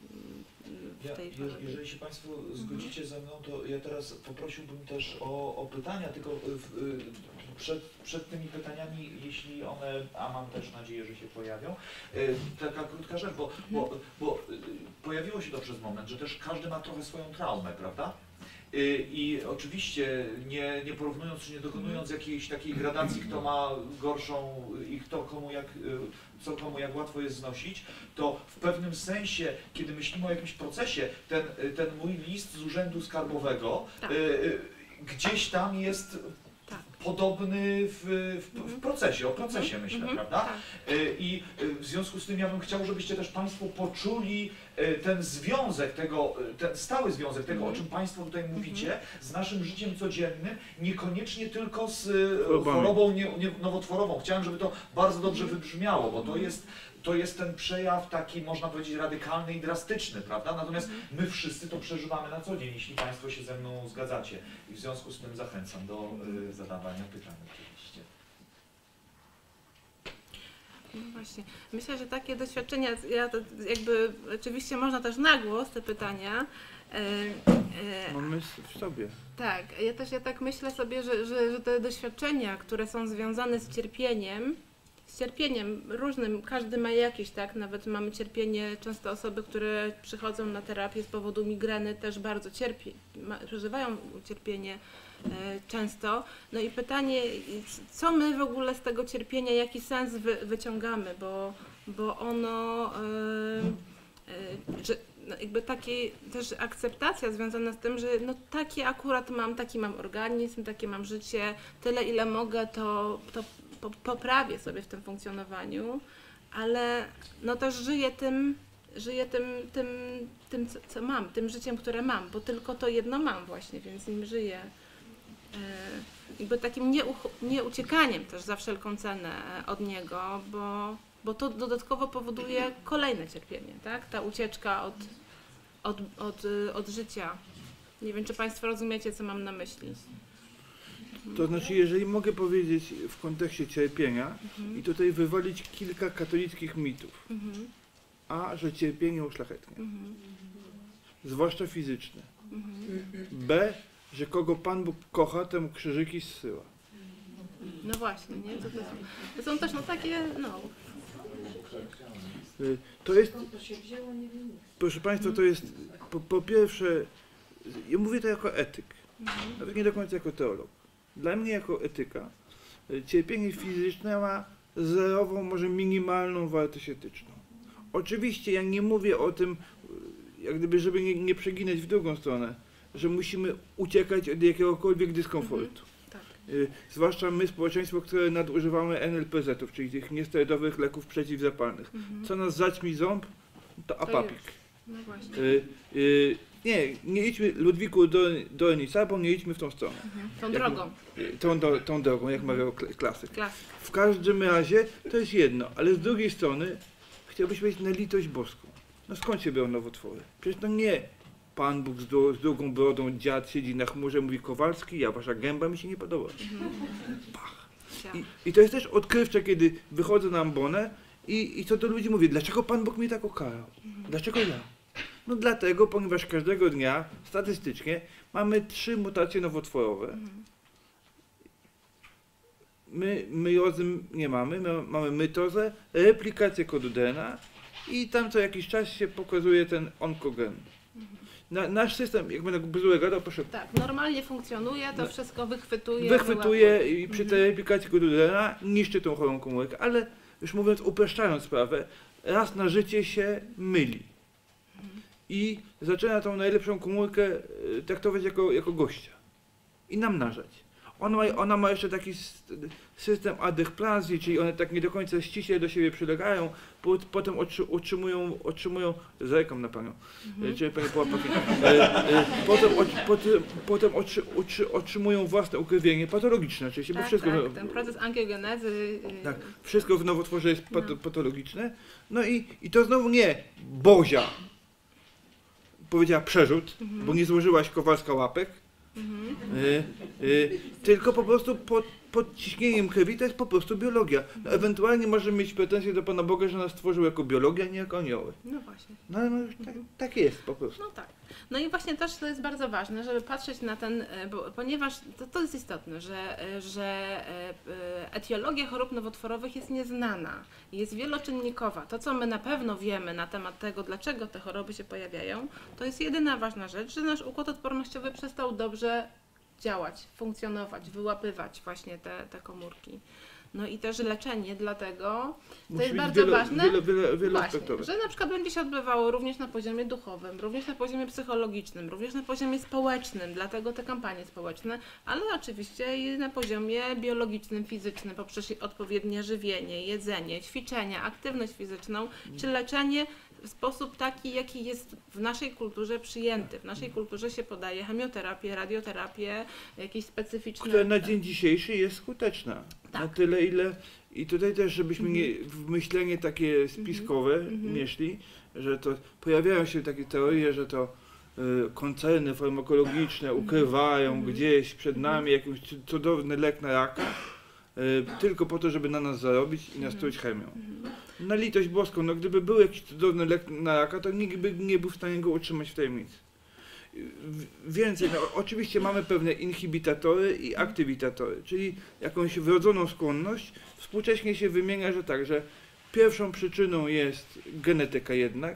Jeżeli się Państwo zgodzicie ze mną, to ja teraz poprosiłbym też o pytania, tylko przed tymi pytaniami, jeśli one, a mam też nadzieję, że się pojawią, taka krótka rzecz, bo pojawiło się to przez moment, że też każdy ma trochę swoją traumę, prawda? I oczywiście nie porównując czy nie dokonując jakiejś takiej gradacji, kto ma gorszą i co komu jak łatwo jest znosić, to w pewnym sensie, kiedy myślimy o jakimś procesie, ten mój list z urzędu skarbowego Tak. Gdzieś tam jest Tak. podobny w procesie, o procesie myślę, prawda? Tak. I w związku z tym ja bym chciał, żebyście też Państwo poczuli ten związek tego, ten stały związek tego, o czym Państwo tutaj mówicie, z naszym życiem codziennym, niekoniecznie tylko z chorobą nowotworową. Chciałem, żeby to bardzo dobrze wybrzmiało, bo to jest ten przejaw taki, można powiedzieć, radykalny i drastyczny, prawda? Natomiast my wszyscy to przeżywamy na co dzień, jeśli Państwo się ze mną zgadzacie. I w związku z tym zachęcam do zadawania pytań oczywiście. No właśnie. Myślę, że takie doświadczenia, jakby oczywiście można też na głos te pytania. Mamy w sobie. Tak, ja tak myślę sobie, że te doświadczenia, które są związane z cierpieniem różnym, każdy ma jakieś, tak, nawet mamy cierpienie, często osoby, które przychodzą na terapię z powodu migreny też bardzo przeżywają cierpienie często. No i pytanie, co my w ogóle z tego cierpienia, jaki sens wyciągamy, bo ono, że no jakby takie też akceptacja związana z tym, że no taki akurat mam, taki mam organizm, takie mam życie, tyle ile mogę, to poprawię sobie w tym funkcjonowaniu, ale no też żyję tym, żyję tym co mam, tym życiem, które mam, bo tylko to jedno mam właśnie, więc nim żyję. Jakby takim nieuciekaniem też za wszelką cenę od niego, bo to dodatkowo powoduje kolejne cierpienie, tak? Ta ucieczka od życia. Nie wiem, czy Państwo rozumiecie, co mam na myśli. To znaczy, jeżeli mogę powiedzieć w kontekście cierpienia i tutaj wywalić kilka katolickich mitów. A, że cierpienie uszlachetnia. Zwłaszcza fizyczne. B, że kogo Pan Bóg kocha, temu krzyżyki zsyła. No właśnie, nie? To są też takie, To jest, To się wzięło, nie wiem. proszę Państwa, to jest po pierwsze, ja mówię to jako etyk, nawet nie do końca jako teolog. Dla mnie jako etyka cierpienie fizyczne ma zerową, może minimalną wartość etyczną. Oczywiście ja nie mówię o tym, jak gdyby, żeby nie przeginać w drugą stronę, że musimy uciekać od jakiegokolwiek dyskomfortu. tak. Zwłaszcza my, społeczeństwo, które nadużywamy NLPZ-ów, czyli tych niesterydowych leków przeciwzapalnych. Co nas zaćmi ząb, to apapik. No właśnie. Nie idźmy, Ludwiku, do Nicarbon, nie idźmy w tą stronę. Tą drogą. Tą drogą, jak mawiał klasyk. Klasyk. W każdym razie to jest jedno, ale z drugiej strony chciałbyś mieć na litość boską. No skąd się biorą nowotwory? Przecież to nie Pan Bóg z długą brodą, dziad siedzi na chmurze, mówi Kowalski, ja wasza gęba mi się nie podoba. Pach. I to jest też odkrywcze, kiedy wychodzę na ambonę i co do ludzi mówię, dlaczego Pan Bóg mnie tak okarał? Dlaczego ja? No dlatego, ponieważ każdego dnia statystycznie mamy 3 mutacje nowotworowe. My meiozym nie mamy, mamy mitozę, replikację kodu DNA i tam co jakiś czas się pokazuje ten onkogen. Nasz system, jak będę bzurę gadał, proszę. Tak, normalnie funkcjonuje, to wszystko wychwytuje. Wychwytuje i przy tej replikacji kodu DNA niszczy tą chorą komórkę, ale już mówiąc, upraszczając sprawę, raz na życie się myli. I zaczyna tą najlepszą komórkę traktować jako gościa. I namnażać. Ona ma jeszcze taki system adechplazji, czyli one tak nie do końca ściśle do siebie przylegają, potem otrzymują zerkam na panią, czyli pani połapaki, potem otrzymują własne ukrwienie patologiczne, oczywiście, bo wszystko... Tak, ten proces angiogenezy... Tak, wszystko w nowotworze jest patologiczne. No i to znowu nie Bozia powiedziała przerzut, bo nie złożyłaś Kowalska łapek, tylko po prostu pod ciśnieniem krwi to jest po prostu biologia. No, ewentualnie możemy mieć pretensje do Pana Boga, że nas stworzył jako biologia, nie jako anioły. No właśnie. No ale tak jest po prostu. No tak. No i właśnie też to jest bardzo ważne, żeby patrzeć na ten, ponieważ to jest istotne, że etiologia chorób nowotworowych jest nieznana, jest wieloczynnikowa. To, co my na pewno wiemy na temat tego, dlaczego te choroby się pojawiają, to jest jedyna ważna rzecz, że nasz układ odpornościowy przestał dobrze działać, funkcjonować, wyłapywać właśnie te komórki. No i też leczenie dlatego to jest bardzo ważne, właśnie, że na przykład będzie się odbywało również na poziomie duchowym, również na poziomie psychologicznym, również na poziomie społecznym, dlatego te kampanie społeczne, ale oczywiście i na poziomie biologicznym, fizycznym, poprzez odpowiednie żywienie, jedzenie, ćwiczenia, aktywność fizyczną, czy leczenie w sposób taki, jaki jest w naszej kulturze przyjęty. W naszej kulturze się podaje chemioterapię, radioterapię, jakieś specyficzne... Która na dzień dzisiejszy jest skuteczna. Tak. Na tyle, ile... I tutaj też, żebyśmy nie w myślenie takie spiskowe nie szli, że to pojawiają się takie teorie, że to koncerny farmakologiczne ukrywają gdzieś przed nami jakiś cudowny lek na raka, tylko po to, żeby na nas zarobić i nas truć chemią. Na litość boską, no gdyby był jakiś cudowny lek na raka, to nikt by nie był w stanie go utrzymać w tajemnicy. Więcej, no, oczywiście mamy pewne inhibitatory i aktywitatory, czyli jakąś wrodzoną skłonność. Współcześnie się wymienia, że tak, że pierwszą przyczyną jest genetyka jednak,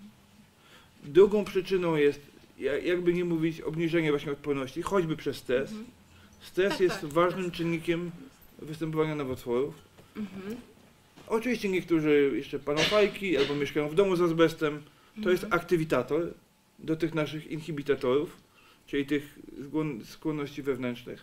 drugą przyczyną jest, jakby nie mówić, obniżenie właśnie odporności, choćby przez stres. Stres Tak, jest tak, ważnym czynnikiem występowania nowotworów. Oczywiście niektórzy jeszcze palą fajki albo mieszkają w domu z azbestem. To jest aktywitator do tych naszych inhibitatorów, czyli tych skłonności wewnętrznych.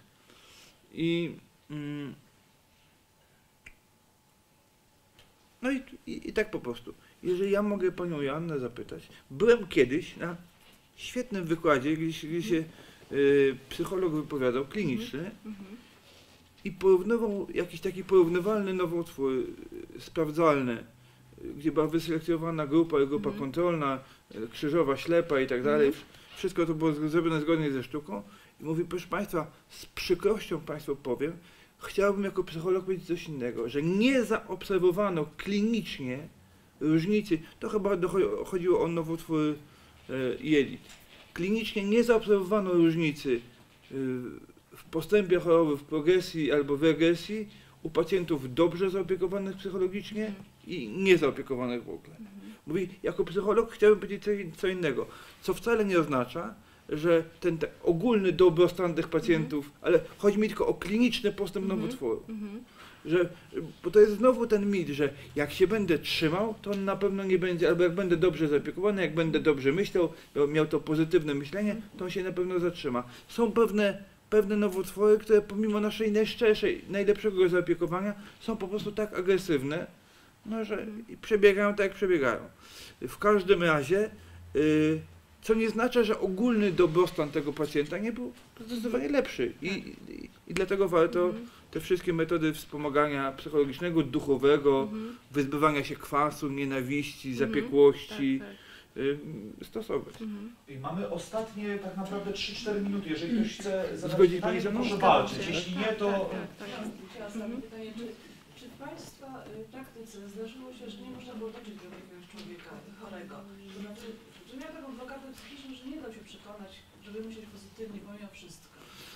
No i tak po prostu. jeżeli ja mogę panią Joannę zapytać, byłem kiedyś na świetnym wykładzie, gdzie się psycholog wypowiadał, kliniczny, i porównywał jakiś taki porównywalny nowotwór, sprawdzalny, gdzie była wyselekcjonowana grupa kontrolna, krzyżowa, ślepa i tak dalej. Wszystko to było zrobione zgodnie ze sztuką. I mówi, proszę Państwa, z przykrością Państwu powiem, chciałbym jako psycholog powiedzieć coś innego, że nie zaobserwowano klinicznie różnicy, to chyba chodziło o nowotwór jelit. Klinicznie nie zaobserwowano różnicy w postępie choroby, w progresji albo w regresji u pacjentów dobrze zaopiekowanych psychologicznie i niezaopiekowanych w ogóle. Mówi, jako psycholog chciałbym powiedzieć co innego, co wcale nie oznacza, że ten ogólny dobrostan tych pacjentów, ale chodzi mi tylko o kliniczny postęp nowotworu. Bo to jest znowu ten mit, że jak się będę trzymał, to on na pewno nie będzie, albo jak będę dobrze zaopiekowany, jak będę dobrze myślał, miał to pozytywne myślenie, to on się na pewno zatrzyma. Są pewne nowotwory, które pomimo naszej najszczerszej, najlepszego zaopiekowania są po prostu tak agresywne, no, że przebiegają tak, jak przebiegają. W każdym razie, co nie znaczy, że ogólny dobrostan tego pacjenta nie był zdecydowanie lepszy. I dlatego warto te wszystkie metody wspomagania psychologicznego, duchowego, wyzbywania się kwasu, nienawiści, zapiekłości stosować. I mamy ostatnie tak naprawdę 3-4 minuty. Jeżeli ktoś chce zadać Zgodzi pytanie, pani ze to mną? proszę walczyć. Jeśli nie, to... Chciałam zadać pytanie, czy w Państwa praktyce zdarzyło się, że nie można było dotrzeć do jakiegoś człowieka chorego? To znaczy, że miał taką blokadę psychiczną, że nie dał się przekonać, żeby myśleć pozytywnie pomimo wszystko.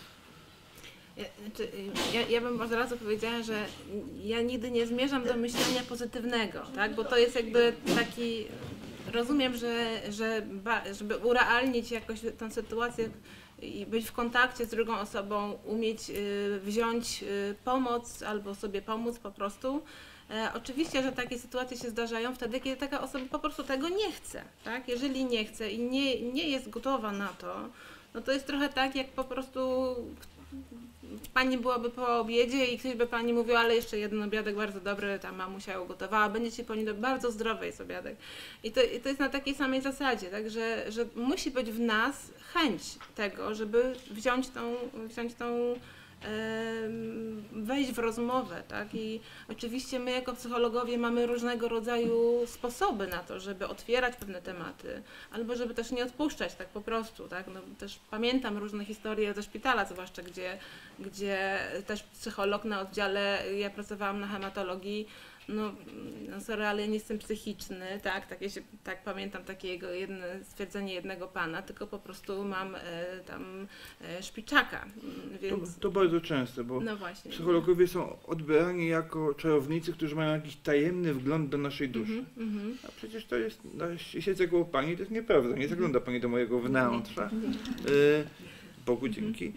Ja bym od razu powiedziała, że ja nigdy nie zmierzam do myślenia pozytywnego, tak? Bo to jest jakby taki, rozumiem, żeby urealnić jakoś tę sytuację i być w kontakcie z drugą osobą, umieć wziąć pomoc albo sobie pomóc po prostu. Oczywiście, że takie sytuacje się zdarzają wtedy, kiedy taka osoba po prostu tego nie chce, tak? Jeżeli nie chce i nie jest gotowa na to, no to jest trochę tak, jak po prostu pani byłaby po obiedzie i ktoś by pani mówił, ale jeszcze jeden obiadek bardzo dobry, ta mamusia ugotowała, będziecie powinni bardzo zdrowy jest obiadek. I to jest na takiej samej zasadzie, tak, że musi być w nas chęć tego, żeby wejść w rozmowę, tak? I oczywiście my jako psychologowie mamy różnego rodzaju sposoby na to, żeby otwierać pewne tematy, albo żeby też nie odpuszczać tak po prostu, tak? No, też pamiętam różne historie ze szpitala, zwłaszcza gdzie też psycholog na oddziale, ja pracowałam na hematologii, no sorry, ale ja nie jestem psychiczny, tak, tak pamiętam takiego stwierdzenie jednego pana, tylko po prostu mam tam szpiczaka, więc... To bardzo często, bo no właśnie, psychologowie są odbierani jako czarownicy, którzy mają jakiś tajemny wgląd do naszej duszy. A przecież to jest, siedzę koło pani, to jest nieprawda, nie zagląda pani do mojego wnętrza. Bogu dzięki.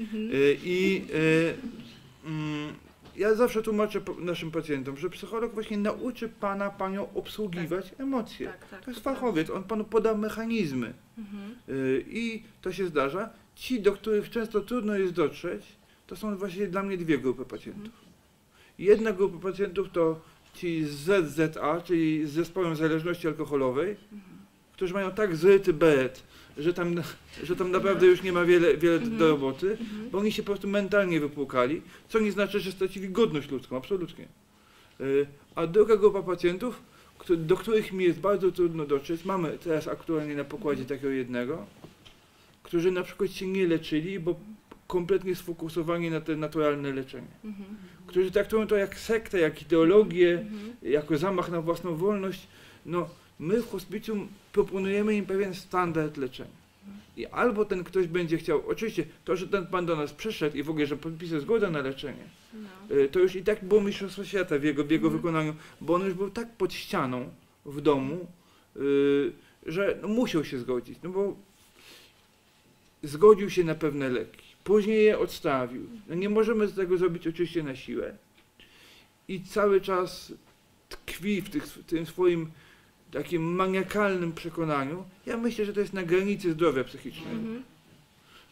Ja zawsze tłumaczę naszym pacjentom, że psycholog właśnie nauczy panią obsługiwać emocje. To jest fachowiec, on panu poda mechanizmy. I to się zdarza. Ci, do których często trudno jest dotrzeć, to są właśnie dla mnie dwie grupy pacjentów. Jedna grupa pacjentów to ci z ZZA, czyli z zespołem zależności alkoholowej, którzy mają tak zryty beret, że tam naprawdę już nie ma wiele do roboty, bo oni się po prostu mentalnie wypłukali, co nie znaczy, że stracili godność ludzką, absolutnie. A druga grupa pacjentów, do których mi jest bardzo trudno dotrzeć, mamy teraz aktualnie na pokładzie takiego jednego, którzy na przykład się nie leczyli, bo kompletnie sfokusowani na te naturalne leczenie. Którzy traktują to jak sektę, jak ideologię, jako zamach na własną wolność. No, my w hospicjum proponujemy im pewien standard leczenia. I albo ten ktoś będzie chciał, oczywiście to, że ten pan do nas przyszedł i w ogóle, że podpisał zgodę na leczenie, to już i tak było mistrzostwo świata w jego wykonaniu, bo on już był tak pod ścianą w domu, że no, musiał się zgodzić, no bo zgodził się na pewne leki, później je odstawił. No, nie możemy z tego zrobić oczywiście na siłę i cały czas tkwi w tym swoim takim maniakalnym przekonaniu. Ja myślę, że to jest na granicy zdrowia psychicznego.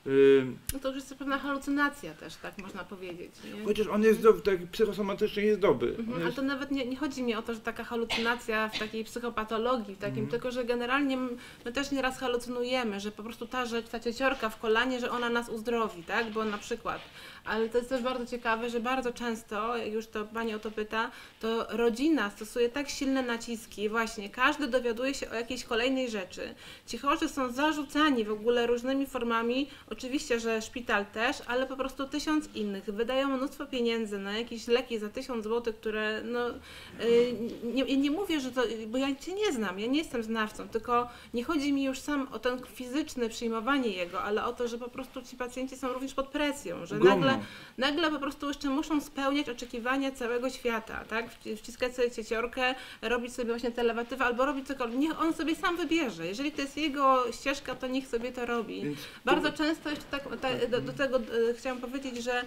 No to już jest pewna halucynacja też, tak można powiedzieć. Nie? Chociaż on jest dobry, tak psychosomatycznie jest dobry. Ale to nawet nie chodzi mi o to, że taka halucynacja w takiej psychopatologii, w takim, tylko że generalnie my też nieraz halucynujemy, że po prostu ta rzecz, ta cieciorka w kolanie, że ona nas uzdrowi, tak? Bo na przykład, ale to jest też bardzo ciekawe, że bardzo często, jak już to Pani o to pyta, to rodzina stosuje tak silne naciski, właśnie każdy dowiaduje się o jakiejś kolejnej rzeczy. Ci chorzy są zarzucani w ogóle różnymi formami, oczywiście, że szpital też, ale po prostu 1000 innych. Wydają mnóstwo pieniędzy na jakieś leki za 1000 zł, które no, nie mówię, że to, bo ja Cię nie znam, ja nie jestem znawcą, tylko nie chodzi mi już sam o ten fizyczne przyjmowanie jego, ale o to, że po prostu ci pacjenci są również pod presją, że nagle po prostu jeszcze muszą spełniać oczekiwania całego świata, tak? Wciskać sobie cieciorkę, robić sobie właśnie telewatywę albo robić cokolwiek. Niech on sobie sam wybierze. Jeżeli to jest jego ścieżka, to niech sobie to robi. Bardzo często jeszcze do tego chciałam powiedzieć, że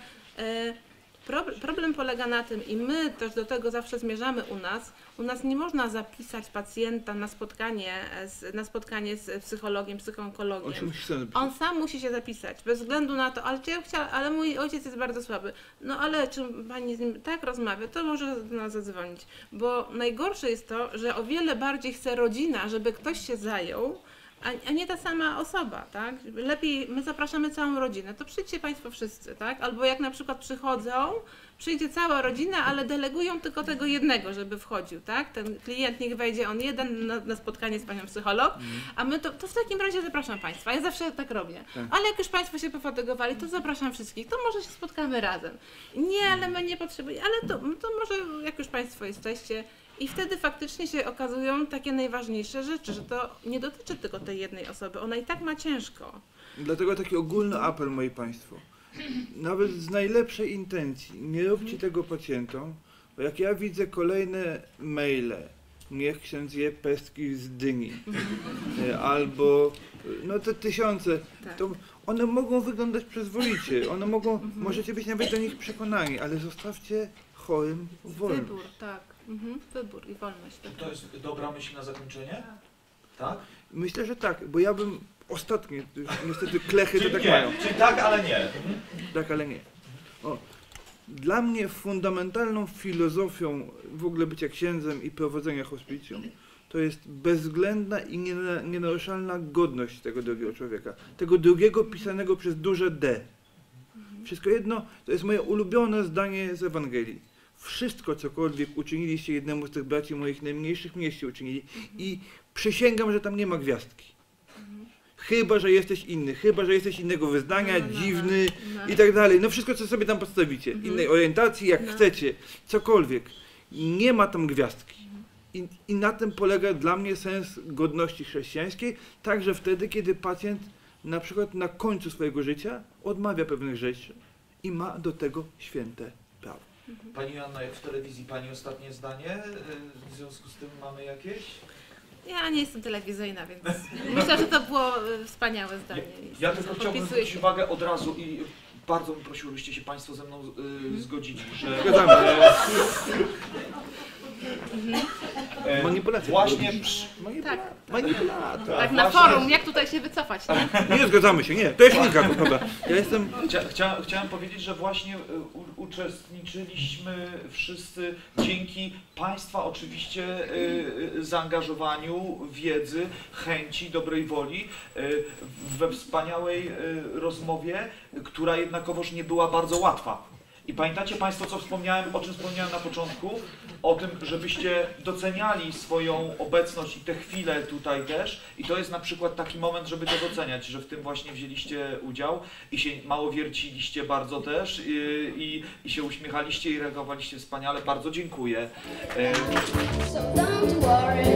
problem polega na tym i my też do tego zawsze zmierzamy u nas nie można zapisać pacjenta na spotkanie z psychologiem, psychoonkologiem. On sam musi się zapisać, bez względu na to, ale mój ojciec jest bardzo słaby. No ale czy Pani z nim tak rozmawia, to może do nas zadzwonić. Bo najgorsze jest to, że o wiele bardziej chce rodzina, żeby ktoś się zajął, a nie ta sama osoba, tak? Lepiej my zapraszamy całą rodzinę, to przyjdźcie Państwo wszyscy, tak? Albo jak na przykład przyjdzie cała rodzina, ale delegują tylko tego jednego, żeby wchodził, tak? Ten klient niech wejdzie on jeden na spotkanie z Panią psycholog, a my to w takim razie zapraszam Państwa, ja zawsze tak robię. Ale jak już Państwo się pofatygowali, to zapraszam wszystkich, to może się spotkamy razem. Nie, ale my nie potrzebujemy, ale to może jak już Państwo jesteście, i wtedy faktycznie się okazują takie najważniejsze rzeczy, że to nie dotyczy tylko tej jednej osoby, ona i tak ma ciężko. Dlatego taki ogólny apel, moi Państwo. Nawet z najlepszej intencji, nie róbcie tego pacjentom, bo jak ja widzę kolejne maile, niech ksiądz je pestki z dyni, albo no te tysiące, to one mogą wyglądać przyzwoicie, możecie być nawet do nich przekonani, ale zostawcie chorym wolność. Wybór, tak. Wybór i wolność. Tak. To jest dobra myśl na zakończenie? Tak? Myślę, że tak, bo ja bym ostatnio, niestety klechy to tak nie, mają. Czyli tak, ale nie. Tak, ale nie. Dla mnie fundamentalną filozofią w ogóle bycia księdzem i prowadzenia hospicjum to jest bezwzględna i nienaruszalna godność tego drugiego człowieka. Tego drugiego pisanego przez duże D. Wszystko jedno, to jest moje ulubione zdanie z Ewangelii. Wszystko, cokolwiek uczyniliście jednemu z tych braci moich najmniejszych, mnieście uczynili. I przysięgam, że tam nie ma gwiazdki. Chyba że jesteś inny, chyba że jesteś innego wyznania, dziwny i tak dalej. No wszystko, co sobie tam postawicie. Innej orientacji, jak chcecie. Cokolwiek. Nie ma tam gwiazdki. I na tym polega dla mnie sens godności chrześcijańskiej. Także wtedy, kiedy pacjent na przykład na końcu swojego życia odmawia pewnych rzeczy i ma do tego święte prawo. Pani Joanna, jak w telewizji Pani ostatnie zdanie? W związku z tym mamy jakieś? Ja nie jestem telewizyjna, więc myślę, że to było wspaniałe zdanie. Ja tylko chciałbym zwrócić uwagę od razu i bardzo bym prosił, żebyście się Państwo ze mną zgodzili, że... Manipulacja. Właśnie tak na forum, jak tutaj się wycofać, nie? Nie zgadzamy się, nie, to jest kilka, prawda. Ja jestem... Chciałem powiedzieć, że właśnie uczestniczyliśmy wszyscy dzięki Państwa oczywiście zaangażowaniu, wiedzy, chęci, dobrej woli we wspaniałej rozmowie, która jednakowoż nie była bardzo łatwa. I pamiętacie Państwo, o czym wspomniałem na początku? O tym, żebyście doceniali swoją obecność i tę chwilę tutaj też. I to jest na przykład taki moment, żeby to doceniać, że w tym właśnie wzięliście udział i się mało wierciliście bardzo też i się uśmiechaliście i reagowaliście wspaniale. Bardzo dziękuję. So don't worry.